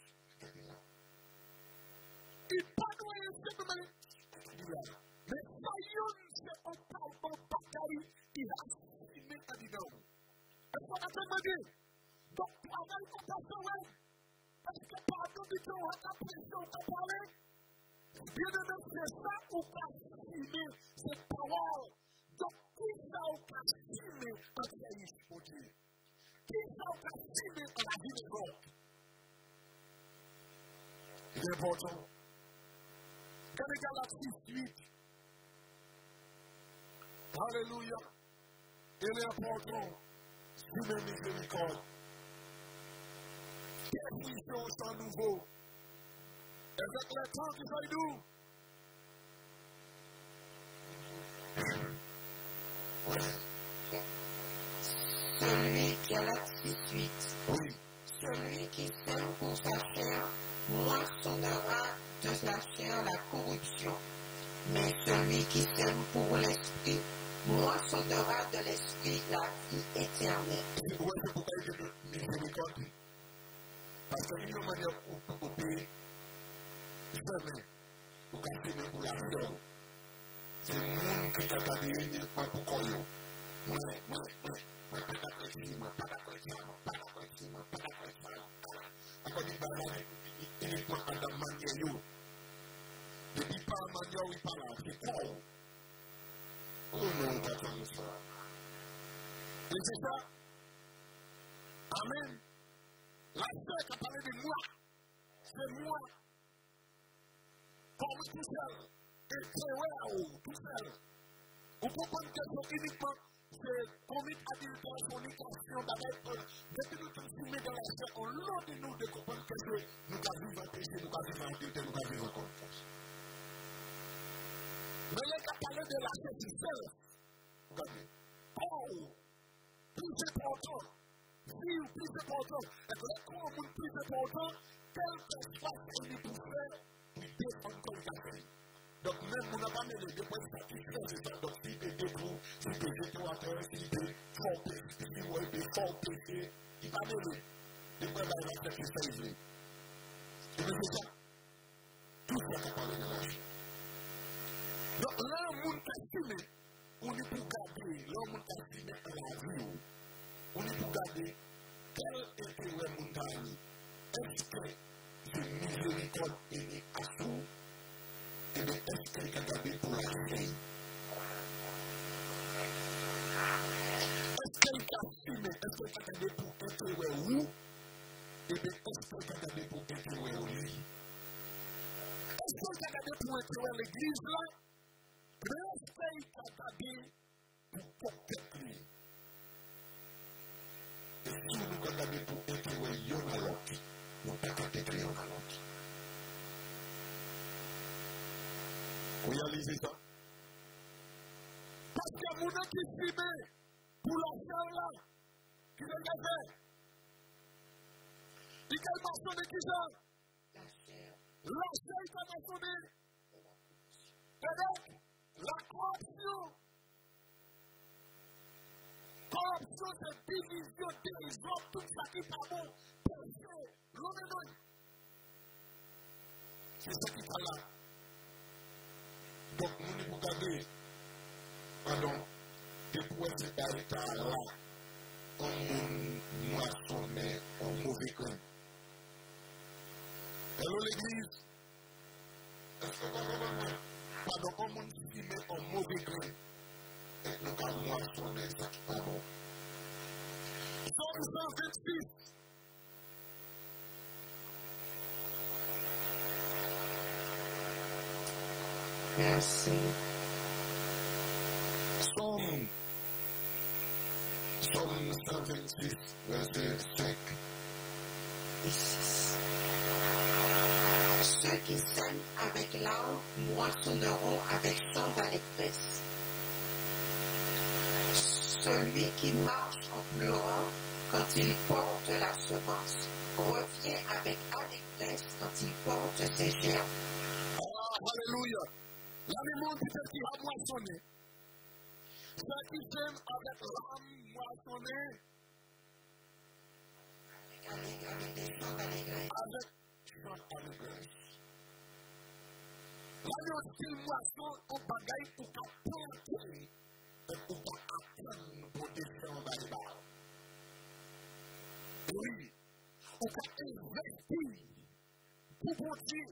il parle simplement. Mais soyons, c'est un pardon bataille, il a signé à dedans. Est-ce qu'on a fait dire? Donc, travail pour passer, parce que pardon du Dieu, on a pression à parler. Bien aimé, c'est ça ou pas signer cette parole. Donc, qui ça ou pas signer en Christ pour Dieu? Qui ça ou pas signer en la vie de l'autre? Il est important. Quand les Galates 6:8, alléluia, il est important, sous mes miséricordes. Quelle chose sans nouveau? Avec le temps qui fait nous. Celui qui a la 18. Oui. Celui qui sème pour sa chair moissonnera de sa chair la corruption. Mais celui qui sème pour l'esprit moissonnera de l'esprit la vie éternelle. C'est pourquoi il est miséricorde. Parce que nous avons pour payer. Jamais. Pour casser pour la vie. C'est le monde qui a gagné pour Koyo. C'est ça? Amen. La sœur qui a parlé de moi, c'est moi. Comme tout seul. Et c'est tout seul. Vous comprenez que c'est uniquement commis adultère, fornication, depuis nous sommes filmés dans la chair, on l'a de nous de comprendre que nous avons vivre en péché, nous avons vivre en adultère, nous avons vivre en confiance. Mais il a parlé de la chair du seul. Regardez. Oh! Plus important. Vie plus important. Et que le corps plus important, quel que soit ce qu'il nous fait, il dépend comme ça. Donc, même si on n'a pas mis les dépôts satisfaits, c'est ça. Donc, si des dépôts, si des détorateurs, si des faux péchés, si des faux péchés, il va mêler. Les points va être satisfaits. Et bien, c'est ça. Tout ça qui parle de la vie. Donc, là, le monde qui a filmé, on est pour garder, là, le monde qui a filmé à la vie, on est pour garder quel était le monde. Est-ce que c'est miséricorde et à tout? Et bien, est-ce qu'il a gardé pour la vie? Est-ce qu'il a filmé? Est-ce qu'il a gardé pour être où? Et bien, est-ce qu'il a gardé pour être au lit? Est-ce qu'il a gardé pour être à l'église là? Est-ce qu'il a gardé pour porter lui? Et si nous regardons pour intégrer yon à l'autre, nous ne pouvons pas intégrer yon à l'autre. Vous réalisez ça? Parce que mon qui filmé pour l'argent là, qui le gardait, il a mentionné qui ça? L'argent il a mentionné. Et donc, la corruption. Corruption, c'est division, dérision, tout ça qui est pas bon. Péché, l'homme. C'est ce qui est là. Donc, nous nous regardons, pardon, depuis cette barrière-là, on moissonné en mauvais grain. Hello l'église. Est-ce que vous comprenez? Pardon, on m'a filmé en mauvais grain. Et nous avons moissonné ça qui pas bon. Somme 126. Merci. Somme 126, verset 5 et 6. Ceux qui sèment avec l'art moissonneront avec son allégresse. Celui qui marche en pleurant quand il porte la semence revient avec allégresse quand il porte ses gerbes. Alléluia. L'aliment dit qui a moissonné. Ceux qui sèment avec l'âme moissonnée. Avec des chants d'allégresse. Avec chants d'allégresse. L'aliment dit moisson au bagaille pour qu'à planter et pour qu'à attendre pour des chants d'allégresse. Oui. Pour qu'à investir pour bon Dieu.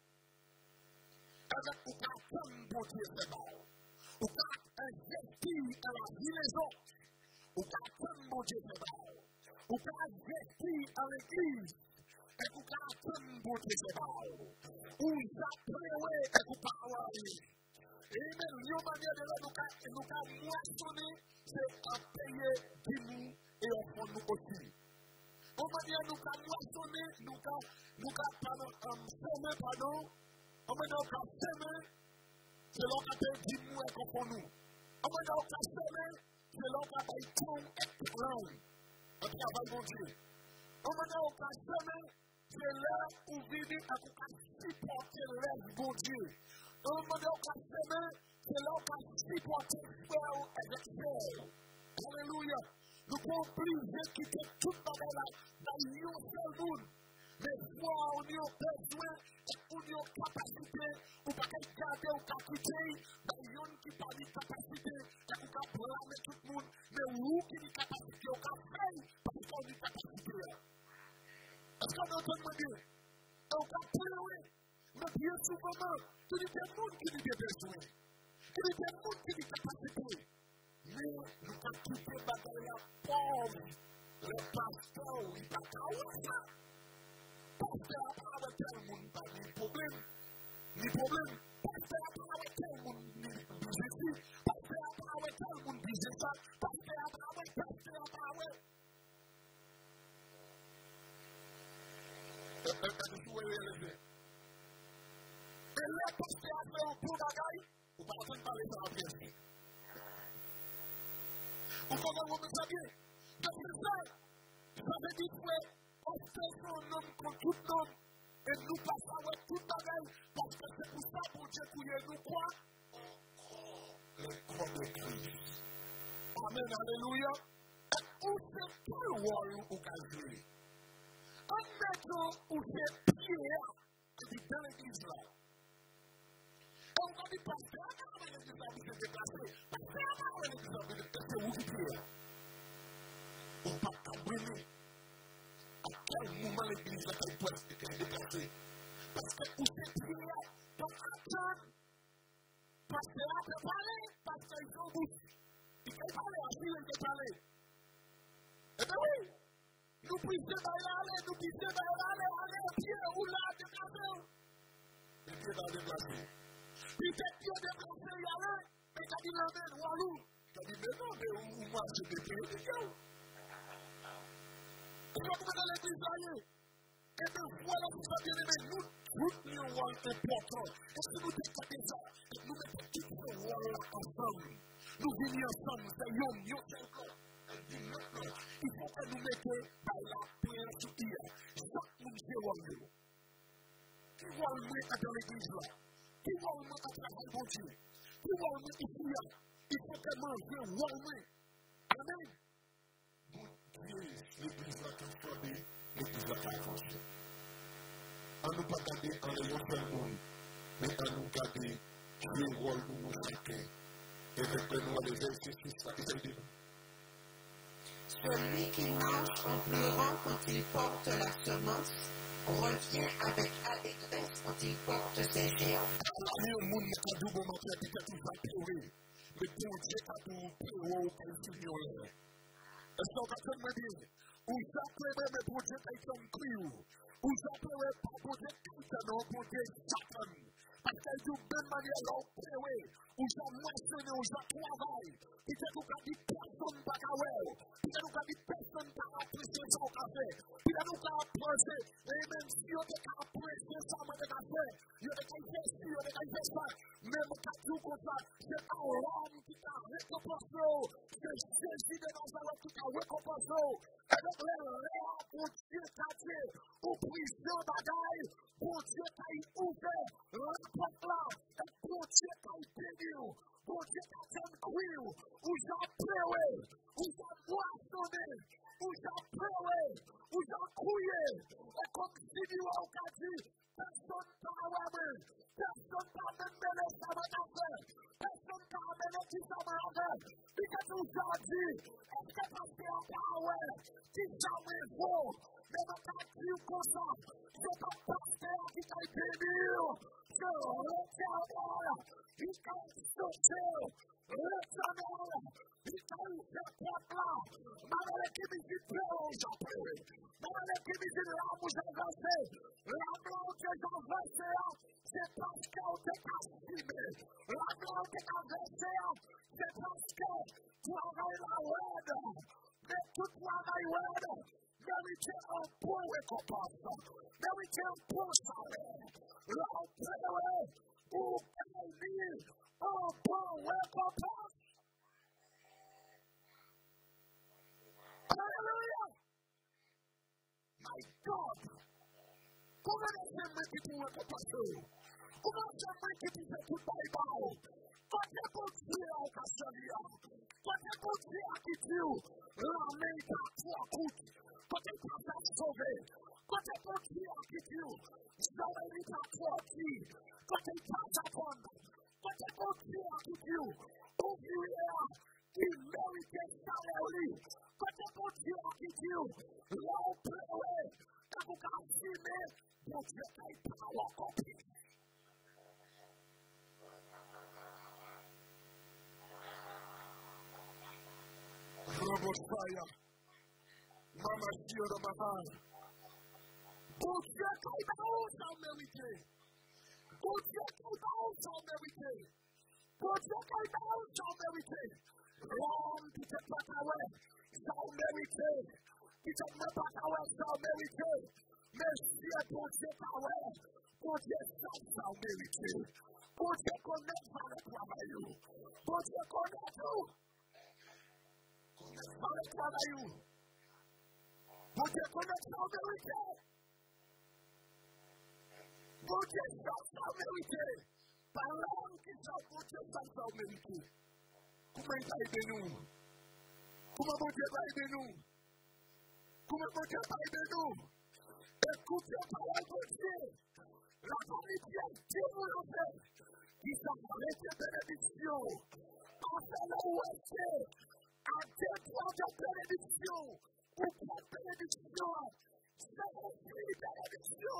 Avec ou qu'à attendre pour Dieu c'est bon. Ou qu'à investir dans la vie des autres. Ou qu'à attendre pour Dieu c'est bon. Ou qu'à investir dans l'église. Et ou qu'à attendre pour Dieu c'est bon. Ou j'apprends et ou pas avoir. Et même une manière de là, nous qu'à moissonner, c'est à payer du nous et au fond nous aussi. Une manière nous qu'à moissonner, nous qu'à semer, pardon. On va dire qu'à semer, c'est l'on qui a dit nous et qu'on nous. On va dire qu'à semer, c'est l'on qui a dit qu'on est plein. Un travail mon Dieu. On va dire qu'à semer, c'est là où vivre et qu'on a supporté l'aide mon Dieu. On va dire qu'à semer, c'est là où on a supporté frère avec frère. Alléluia. Nous pouvons obliger de quitter toute bagage là dans une seule monde. Mais foi, on y a besoin, on y a capacité, ou pas garder ou quitter, dans une qui n'a pas de capacité, et on peut blâmer tout le monde, mais où qui a de capacité, on peut faire parce qu'on a de capacité. Est-ce qu'on entend me dire? On peut pleurer, mais bien souvent, il y a des gens qui ont des besoins, il y a des gens qui ont des capacités, mais nous pouvons quitter la pauvre, le pasteur, il n'a pas ça. Parce que la parole de tel monde n'a pas de problème. Ni problème. Parce que la parole de tel monde dit ceci. Parce que la parole de tel monde dit ça. Parce que la parole de la parole. Et là, parce que la fait un bon bagaille, vous ne pouvez pas parler de la pièce. Vous comprenez ça bien? Donc c'est ça. Ça veut dire que on fait son homme contre tout homme et nous passons avec tout bagaille parce que c'est pour ça pour Dieu qu'il nous quoi? Encore le corps de Christ. Amen, alléluia. Et où c'est quel rôle ou qu'a joué? En mettant où c'est Pierre qui est dans l'église là. On va dire parce que l'église là vous êtes déplacé. Parce que l'église là vous êtes déplacé. C'est où qui Pierre? On ne va pas brûler. À quel moment l'église a été déplacée? Parce que où c'est Pierre, donc attendre. Parce que là, peut parler, parce qu'ils sont bouche. Il peut parler, ainsi il peut parler. Eh bien oui, nous puissions aller, Pierre, où là, déplacé. Et Pierre va déplacer. Puis c'est Pierre déplacé, il y a là, mais il a dit la main, Walou. Il a dit, mais non, mais où moi, je vais payer des gens. dans l'église là. Et bien voilà, vous avez bien aimé, nous, nous un rôle important. Et si nous décadons ça, nous mettons tout ce rôle ensemble. Nous venons ensemble, c'est c'est encore. Il faut que nous mettions par la prière sur hier. Chaque monde fait rôle. Qui rôle dans l'église là? Qui rôle à travers mon Dieu? Qui rôle ici là? Il faut que manger rôle. Amen. L'église là qui est fondée, l'église là qui est avancée. À nous pas garder en ayant fait le monde, mais à nous garder le rôle de nous chacun. Et reprenons les exercices là qui sont dit. Celui qui marche en pleurant quand il porte la semence revient avec allégresse quand il porte ses géants. Le monde qui a tout bon matin, peut-être il va pleurer. Mais pour Dieu qui a tout pleurer, il va s'ignorer. Est-ce qu'on va te dire, où ça pleurer, mais pour Dieu qui a crié, où ça pleurer, pas pour Dieu qui a non, pour Dieu Satan. Parce que de bonne manière, on pleurer, où ça moissonne, où ça travaille. Peut-être qu'on a dit personne pas qu'à voir. Peut-être qu'on a dit personne pas à apprécier son café. Peut-être qu'on a apprécié, et même si on a apprécié ça, on a fait, il y a des cas ici, il y a des cas ça. Même quand tout comme ça, c'est un homme qui t'a récompensé. C'est Jésus de Nazareth qui t'a récompensé. Et donc, les rêves pour Dieu t'a dit, pour prison bagaille, pour Dieu t'a ouvert la porte là, et pour Dieu t'a béni. Pour Dieu t'a fait cuire, où j'ai pleuré, où j'ai moissonné, où j'ai pleuré, où j'ai crié. Et comme si Dieu a dit, personne ne t'a amené, personne ne t'a amené ça va faire, personne ne t'a amené qui ça va faire. Et que tout ça dit, est-ce que tu as fait un power qui ça va faire? Mais dans ta vie comme ça, c'est ton pasteur qui t'a béni. Je retiens il t'a sauté, l'éternel, il t'a ouvert porte là. Malgré qui me dit pleure, j'en pleure. Malgré qui me dit l'âme où j'ai versé, l'âme là où j'ai versé, c'est parce qu'on t'a estimé. L'âme là où j'ai versé, c'est parce que tu travailles la word. Mais tout travail word, mérite un bon récompense. Mérite un bon salaire. L'homme pleure. Who can be a récompense? Hallelujah! My God! Comment est-ce que tu peux récompenser? Comment est-ce que tu peux tout bailler? Quand tu es continué à Cassalia, quand tu es continué à quitter l'armée qui a trois coups, quand tu es sauvé, quand tu es continué à quitter l'armée qui a trois filles, quand tu es à prendre, quand tu es continué à quitter, ouvrière qui méritait salaire, quand tu es continué à quitter, l'homme pleuré, quand tu as filmé, pour Dieu qui a pas accompli. Robosaya, Mama Dio de Mahal. Pour Dieu qui a pas mérité. Pour Dieu qui a pas mérité. Pour Dieu qui a pas mérité. L'homme qui te pas away, ça mérité. Qui te met pas away, ça mérité. Mais si pour Dieu pas away, pour Dieu ça mérité. Pour Dieu connaît pas le travail. Pour Dieu connaît tout. Par le travail. Pour Dieu connaît sa vérité. Pour Dieu sa vérité. Par l'homme qui sait pour Dieu sa vérité. Comment il va aider nous? Comment mon Dieu va aider nous? Comment mon Dieu va aider nous? Écoutez la parole de Dieu. La vérité, Dieu vous le fait. Qui s'arrête de bénédiction. Enfin, là où est-ce à des points de bénédiction, ou pour bénédiction, c'est aussi bénédiction.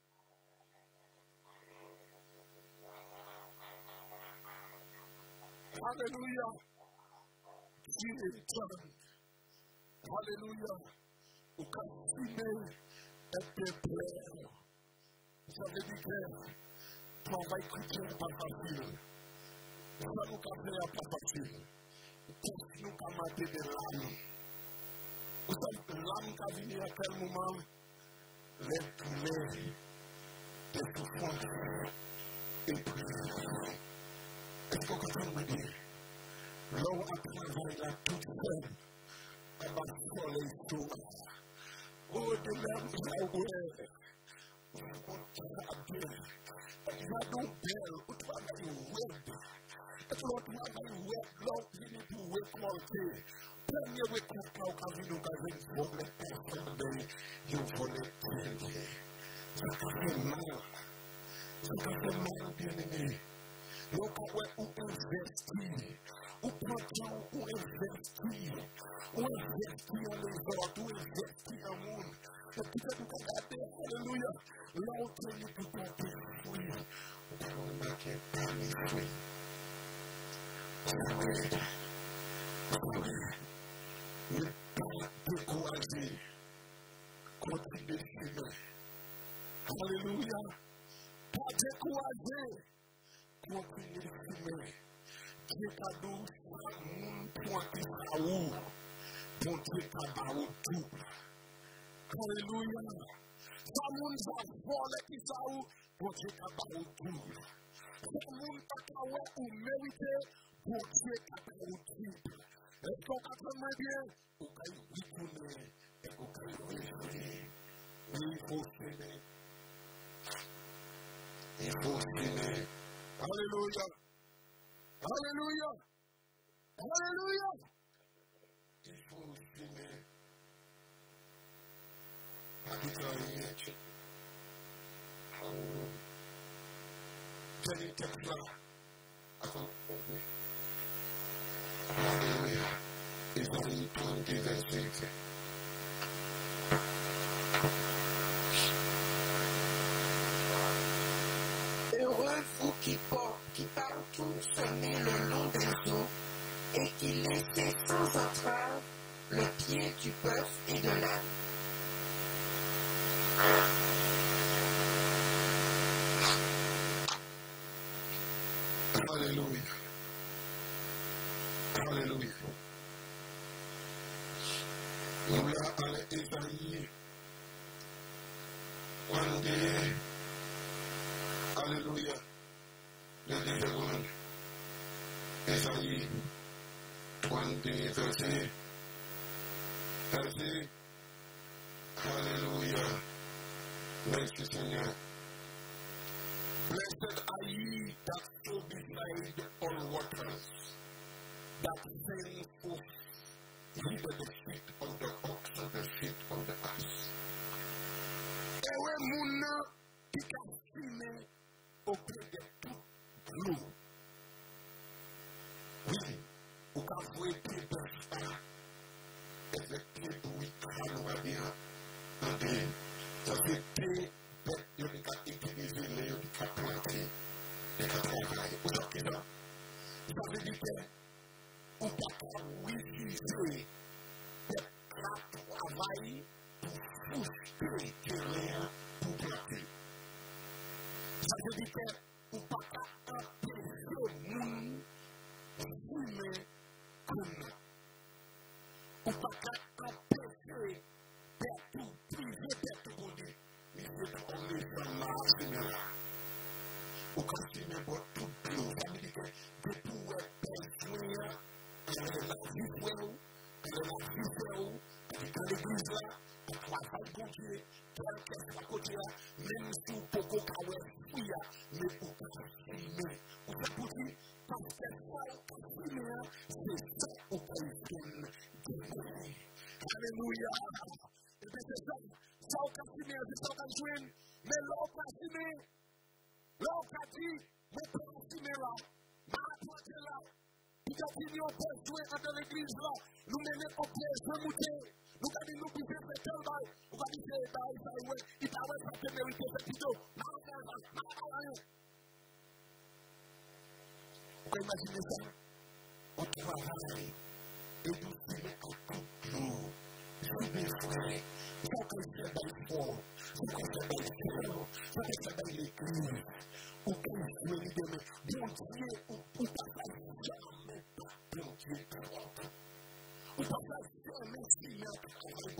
Alléluia. Dieu est bon. Alléluia. Au cas où est plein. J'avais dit que travail chrétien n'est pas facile. Ça nous a fait pas facile. Nous avons des larmes. l'âme qui a venu à quel moment, les douleurs, les souffrances, et puis, est-ce qu'on peut me dire, l'homme a travaillé là toute seule, à bas de soleil chaud, au-delà de la ouest, il va donc belle, ou tu vas dans le web, et tu vas dans le web, l'homme qui est pour web qualité. Premier web qui a vu nous gagner, pour les personnes de you volet premier. Ça fait mal. Ça fait mal, bien aimé. Donc, où investir, où prendre, où investir en les autres, où investir en monde. Et puis, vous regardez, alléluia, là où tu es tout en plus, oui, on n'a qu'un parmi oui. Ne pas décourager, continue de fumer. Alléluia, pas décourager, continue de fumer. Dieu t'a dit, point qui sera où, bon Dieu t'a dit tout. Alléluia. Ça moun va voler qui ça où, bon Dieu t'a dit tout. Ça moun t'a kawé ou mérité, bon Dieu t'a dit tout. Est-ce qu'on comprend bien? Ou qu'il retourner et ou qu'il revenir. Il faut s'aimer. Il faut s'aimer. Alléluia. Alléluia. Alléluia. Il faut s'aimer. Habituellement. Quel était là? Alléluia. Isaïe 20, verset 5. Heureux vous qui partout semez le long des eaux et qui laissez sans entrave le pied du bœuf et de l'âne. Alléluia. Alléluia. Nous là, à l'Ésaïe, one day, alléluia, le deuxième, Ésaïe, one day, verset, alléluia, merci Seigneur. Blessed are ye that sow beside all waters, that send forth either the feet of the ox or the feet of the ass. Ewe mouna qui cassine auprès de toute l'eau. Oui, ou qu'a voué pied de ça, et le pied d'oui on va dire, ça fait pied de utiliser les de planter, de travailler. Vous savez ça? Ça veut dire que ou pas utiliser le travail pour frustrer quelqu'un pour planter. Ça veut dire que ou pas empêcher le monde de fumer comme nous. Ou pas empêcher d'être privé d'être connu. Mais c'est comme les gens là, Seigneur. Ou quand tu me vois tout bleu, ça veut dire que de pouvoir besoin la vie pour dans l'église là, on travaille pour Dieu, quel que soit le côté là, même si on peut pas fuir, mais pour pas filmer. Vous savez pour qui? Parce que ça, c'est ça qu'on peut filmer. Alléluia. Et bien c'est ça, ça on peut filmer, c'est ça on peut jouer, mais là on peut filmer. Là on peut dire, mais on peut filmer là, mais on peut là. Nous avons besoin dans l'église là, nous menons au pied de monter. Nous avons nous pousser faire tel bail. Nous avons dit que il t'a ouais ça peut mériter cette vidéo. Non, rien. Vous pouvez imaginer ça? On travaille et nous filmons en tout jour. C'est mes frères. Il faut que je fasse dans le fort. Il faut que je fasse dans le cœur. Il faut que je fasse dans l'église. Ou que je me dis demain. Bon Dieu, ou pas jamais. Bon Dieu, ou pas jamais si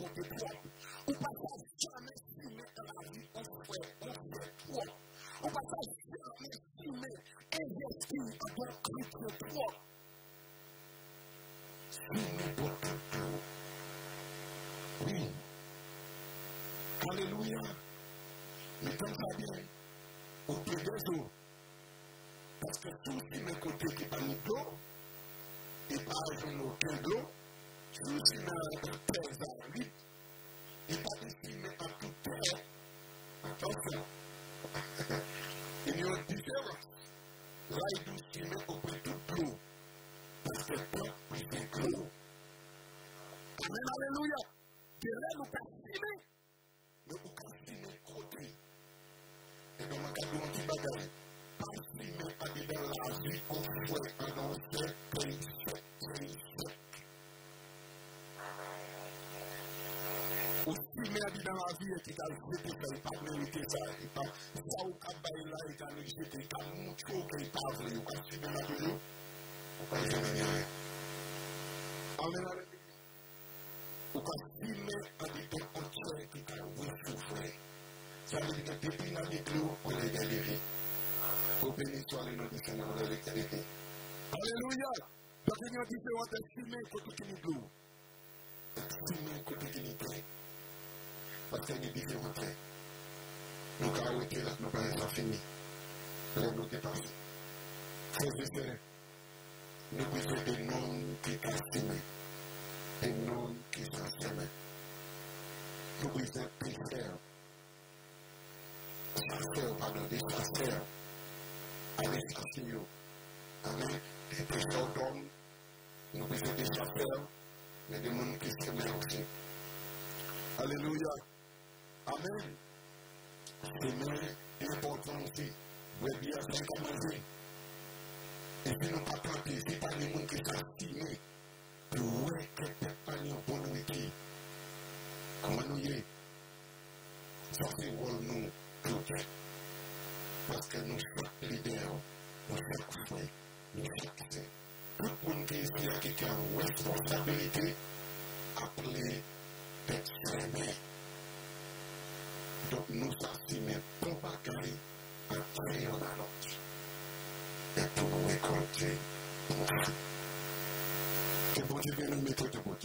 Mais comme ça vient, au pied des eaux. Parce que tout ce qui est côté qui n'est pas mis d'eau, et pas un aucun d'eau, tout ce qui est dans terre aride, et pas ici, mais en toute terre. Attention. Il y a une différence. Là, il dit qu'il met au pied toute l'eau. Parce que toi, il fait de l'eau. Amen, alléluia. De là, nous cassinons. Mais nous cassinons côté. Et dans ma cadeau, on dit bagaille. Cassinons à dire dans la vie, on souhaite annoncer qu'il fait. Aussi, mais à dire dans la vie, qui a jeté ça, il n'a pas mérité ça. Il n'a pas ça au cabaye là, il a jeté, il a montré qu'il n'a pas voulu. Vous cassinons là toujours. Vous pas jamais rien. Amen, alléluia. Ou quand filmer en étant entier qui t'a souffert. Ça veut dire que depuis dans l'église, on est galéré. Au béni soit le nom du Seigneur, on est galéré. Alléluia! Donc il y a une différence de filmer côté qui nous loue. Filmer côté qui nous plaît. Parce qu'il y a des différents traits. Nous avons arrêté là, nous n'avons pas fini. Là, nous dépassons. Frères et sœurs, nous besoin des noms qui t'assument. Des noms qui s'assument. Nous besoin de faire. Chasseurs, pardon, des chasseurs. Allez chasser. Amen. Des pêcheurs d'hommes. Nous besoin des chasseurs, mais des gens qui s'aiment aussi. Alléluia. Amen. C'est important aussi. Vous êtes bien fait commencer. Et si nous ne pas planter, ce n'est pas les gens qui s'assument. Pour que les gens pour nous qui. Comment nous y est? Ça c'est rôle nous tout. Parce que nous sommes leaders, nous sommes frères, nous sommes tout le monde qui est ici qui a une responsabilité appelée d'être aimé. Donc nous assumons pour bagaille à créer en annonce. Et pour nous récolter mon fruit. Que bon Dieu vienne nous mettre de bon Dieu.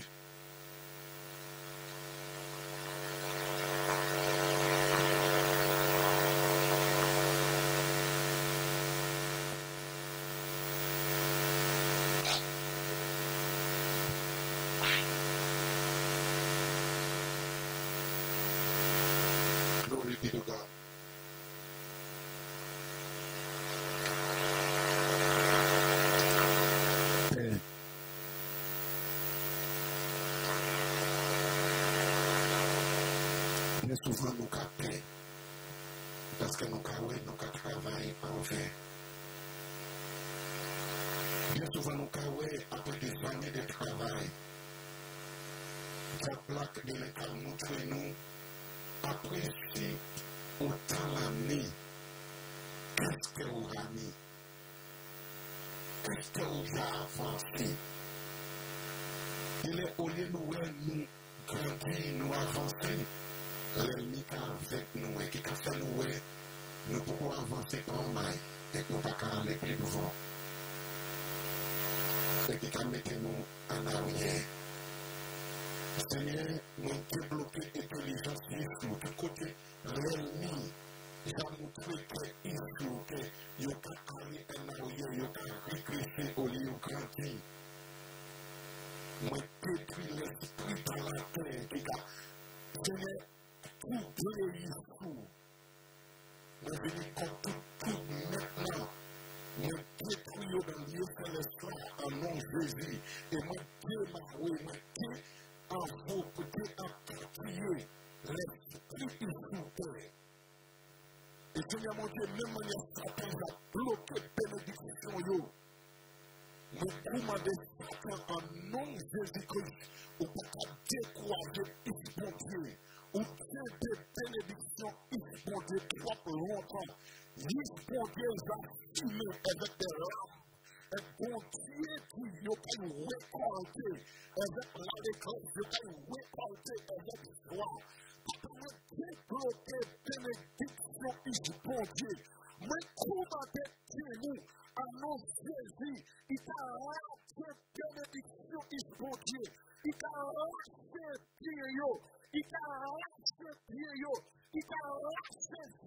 Glory be to God. Bien souvent nous captons parce que nous travaillons en vain. Bien souvent nous travaillons après des années de travail. La plaque de l'État montre nous après si autant l'année, qu'est-ce que vous avez mis? Qu'est-ce que vous avez avancé? Il est au lieu de nous grandir, nous avancer. L'ennemi qui est avec nous et qui a fait nous pouvons avancer en maille et nous ne pouvons pas aller plus devant. Et qui a mis nous en arrière. Seigneur, nous débloquer l'intelligence sur tout côté. L'ennemi, il a montré qu'il y a aller en arrière, il y a régresser au lieu de grandir. Moi, détruis l'esprit dans la terre qui a. Seigneur, tout brille sous. Nous venons comme tout maintenant. Nous détruisons dans le lieu céleste en nom de Jésus. Et moi, démarrer, moi, en vous, approprier l'esprit sous terre. Et Seigneur mon Dieu, même manière Satan a bloqué bénédiction. Nous commandons Satan en nom de Jésus-Christ. Ou pas décourager bon Dieu. Ou bien des bénédictions, bon Dieu, trop longtemps. Bon Dieu va fumer avec des larmes. Et bon Dieu qui n'a pas récolté avec la récolte, n'a pas récolté avec joie. Pour débloquer bénédiction, bon Dieu. Mais commandez nous, en nom de Jésus, il t'a racheté bénédiction, bon Dieu. Il t'a racheté Dieu. Il t'a racheté Dieu. Il t'a racheté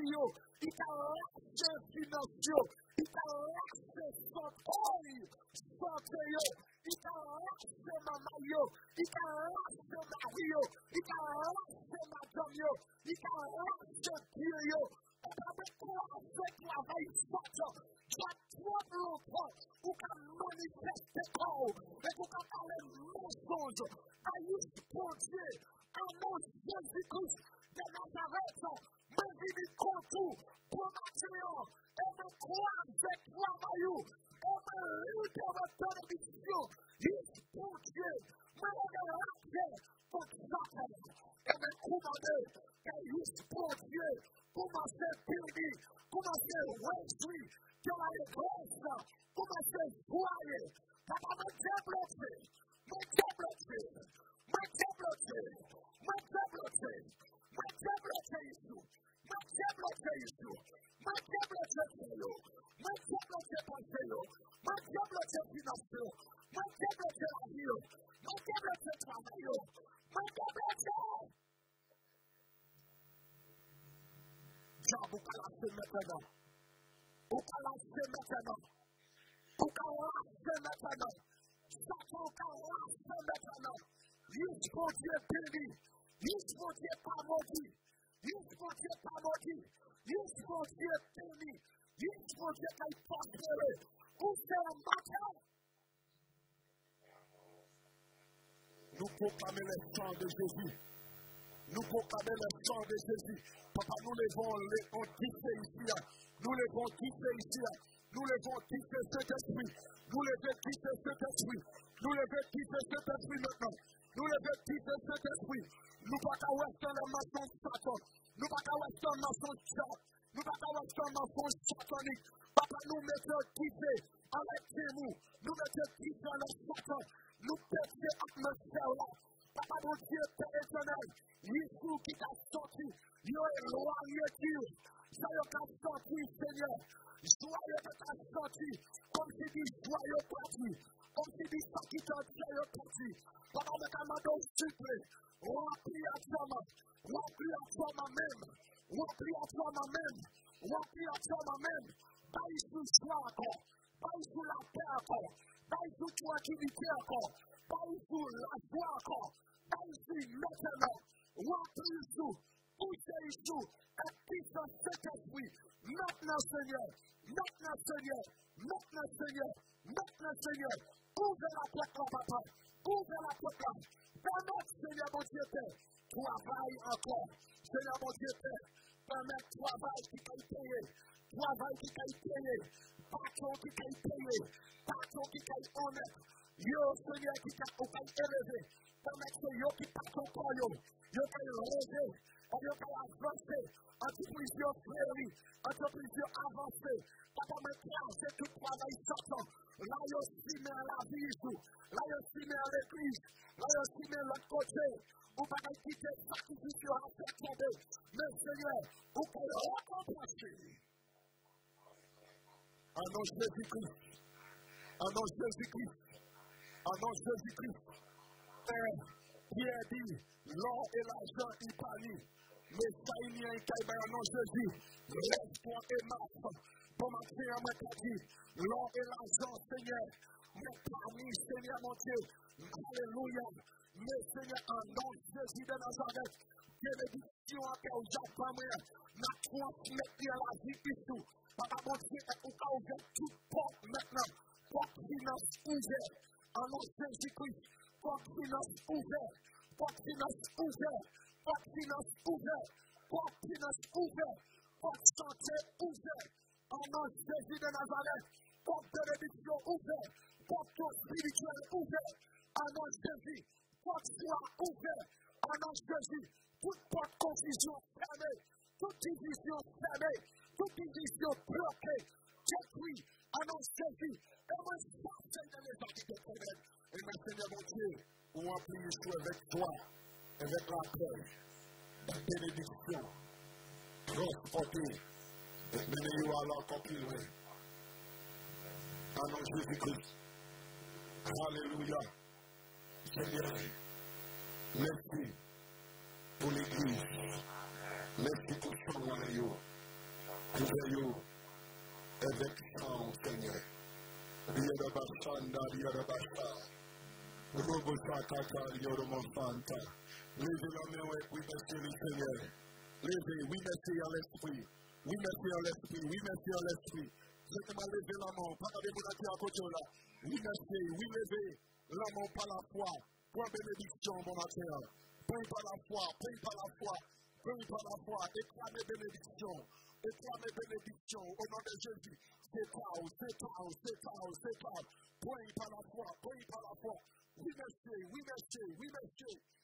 il t'a lâché financier, il t'a lâché santé, il t'a lâché maman, il t'a lâché Mario, il t'a lâché madame, il t'a lâché Dieu. Avec toi, avec travail fort, tu as trop longtemps pour qu'à manifester corps et pour qu'à parler mensonge, à juste pour Dieu, à mon Jésus-Christ de Nazareth, me vini contour pour ma créance, et me croire avec toi, Maillot, et me lutter avec ton émission, juste pour Dieu, me regarder pour Satan, et me commander, et juste pour Dieu, commencer à bénir, commencer à réjouir, que la grâce, commencer à joyer, papa me débloquer, nous proclamons le sang de Jésus. Nous proclamons le sang de Jésus. Papa, nous levons on quitter ici. Nous levons quitter ici. Nous levons quitter cet esprit. Nous levons quitter cet esprit. Nous levons quitter cet esprit maintenant. Nous levons quitter cet esprit. Nous ne pouvons pas rester dans le mensonge Satan. Nous ne pouvons pas rester dans le mensonge Satan. Nous ne pouvons pas rester dans le mensonge satanique. Papa, nous mettons quitter arrêtez-nous. Nous mettons quitter dans le Satan. Nous pétons l'atmosphère là. Papa, mon Dieu, Père éternel, Jésus qui t'a sorti, il est éloigné Dieu. Ça y est, sorti, Seigneur. Joyeux que t'as sorti, comme tu dis, joyeux parti. Comme tu dis, ça qui t'a joyeux parti. Papa, me commande s'il te plaît. Remplis à toi ma-même. Remplis à toi ma-même. Remplis à toi ma-même. Baille sous joie encore. Baille sous la paix encore. Baille sous tranquillité encore. Baille sous la joie encore. Baille sous maintenant. Remplis sous. Poussez sous. Et puis dans cet esprit. Maintenant, Seigneur. Maintenant, Seigneur. Maintenant, Seigneur. Maintenant, Seigneur. Ouvre la porte, papa. Ouvre la porte. Permette, Seigneur, mon Dieu, Père. Travail encore. Seigneur, mon Dieu, Père. Permette travail qui peut payer. Travail qui peut payer. Patron qui peut payer. Patron qui peut honnête. Yo, Seigneur, qui peut élever. Permette que yo qui passe encore yo. Yo peut lever. Et yo peut avancer. Entreprise yo fleurie. Entreprise yo avancer. Papa me classe tout travail sortant. Là, yo s'y met à la vie. Là, yo s'y met à l'église. Là, yo s'y met à l'autre côté. Ou pas quitter sacrifice à faire tomber. Mais Seigneur, vous pouvez récompenser. En nom de Jésus-Christ. En nom de Jésus-Christ. En nom de Jésus-Christ. Père, Pierre dit, l'or et l'argent, il parle. Mais ça, il y a un caille en nom de Jésus. Lève-toi et marche. Pour marcher en Macadi. L'or et l'argent, Seigneur. Mais parmi, Seigneur, mon Dieu. Alléluia. Mais Seigneur, en nom de Jésus de Nazareth. Bénédiction à au Japon, n'a transmettre la vie ici. Papa, mon Dieu, et pour qu'on ouvre toute porte maintenant. Porte finance ouverte. En nom de Jésus-Christ. Porte finance ouverte. Porte finance ouverte. Porte finance ouverte. Porte finance ouverte. Porte santé ouverte. En nom de Jésus de Nazareth. Porte bénédiction ouverte. Porte spirituelle ouverte. En nom de Jésus. Porte foi ouverte. En nom de Jésus. Toute porte confusion fermée. Toute division fermée. Toute division bloquée. Détruit. En nom de Jésus. Et moi, je pense dans les actes de problème. Et maintenant, Seigneur mon Dieu, où remplis-nous avec toi, avec la paix, la bénédiction, transporter, et mener-nous à l'encore plus loin. En nom de Jésus-Christ. Alléluia. Seigneur, merci pour l'Église. Merci pour son royaume. Dieu, avec chant, Seigneur. Diadabashanda, Diadabasha. Robosakata, Diadamofanta. Levez la main, oui, merci le Seigneur. Levez, oui, merci à l'esprit. Oui, merci à l'esprit. Oui, merci à l'esprit. Seigneur, levez la main. Pas de vous à côté là. Oui, merci. Oui, levez la main par la foi. Pour bénédiction, mon matin. Prie par la foi. Prie par la foi. Prie par la foi. Déclamez bénédiction. Déclamez bénédiction au nom de Jésus. C'est calme, c'est calme, c'est calme, c'est calme. Prie par la foi. Prie par la foi. Oui, merci. Oui, merci. Oui, merci.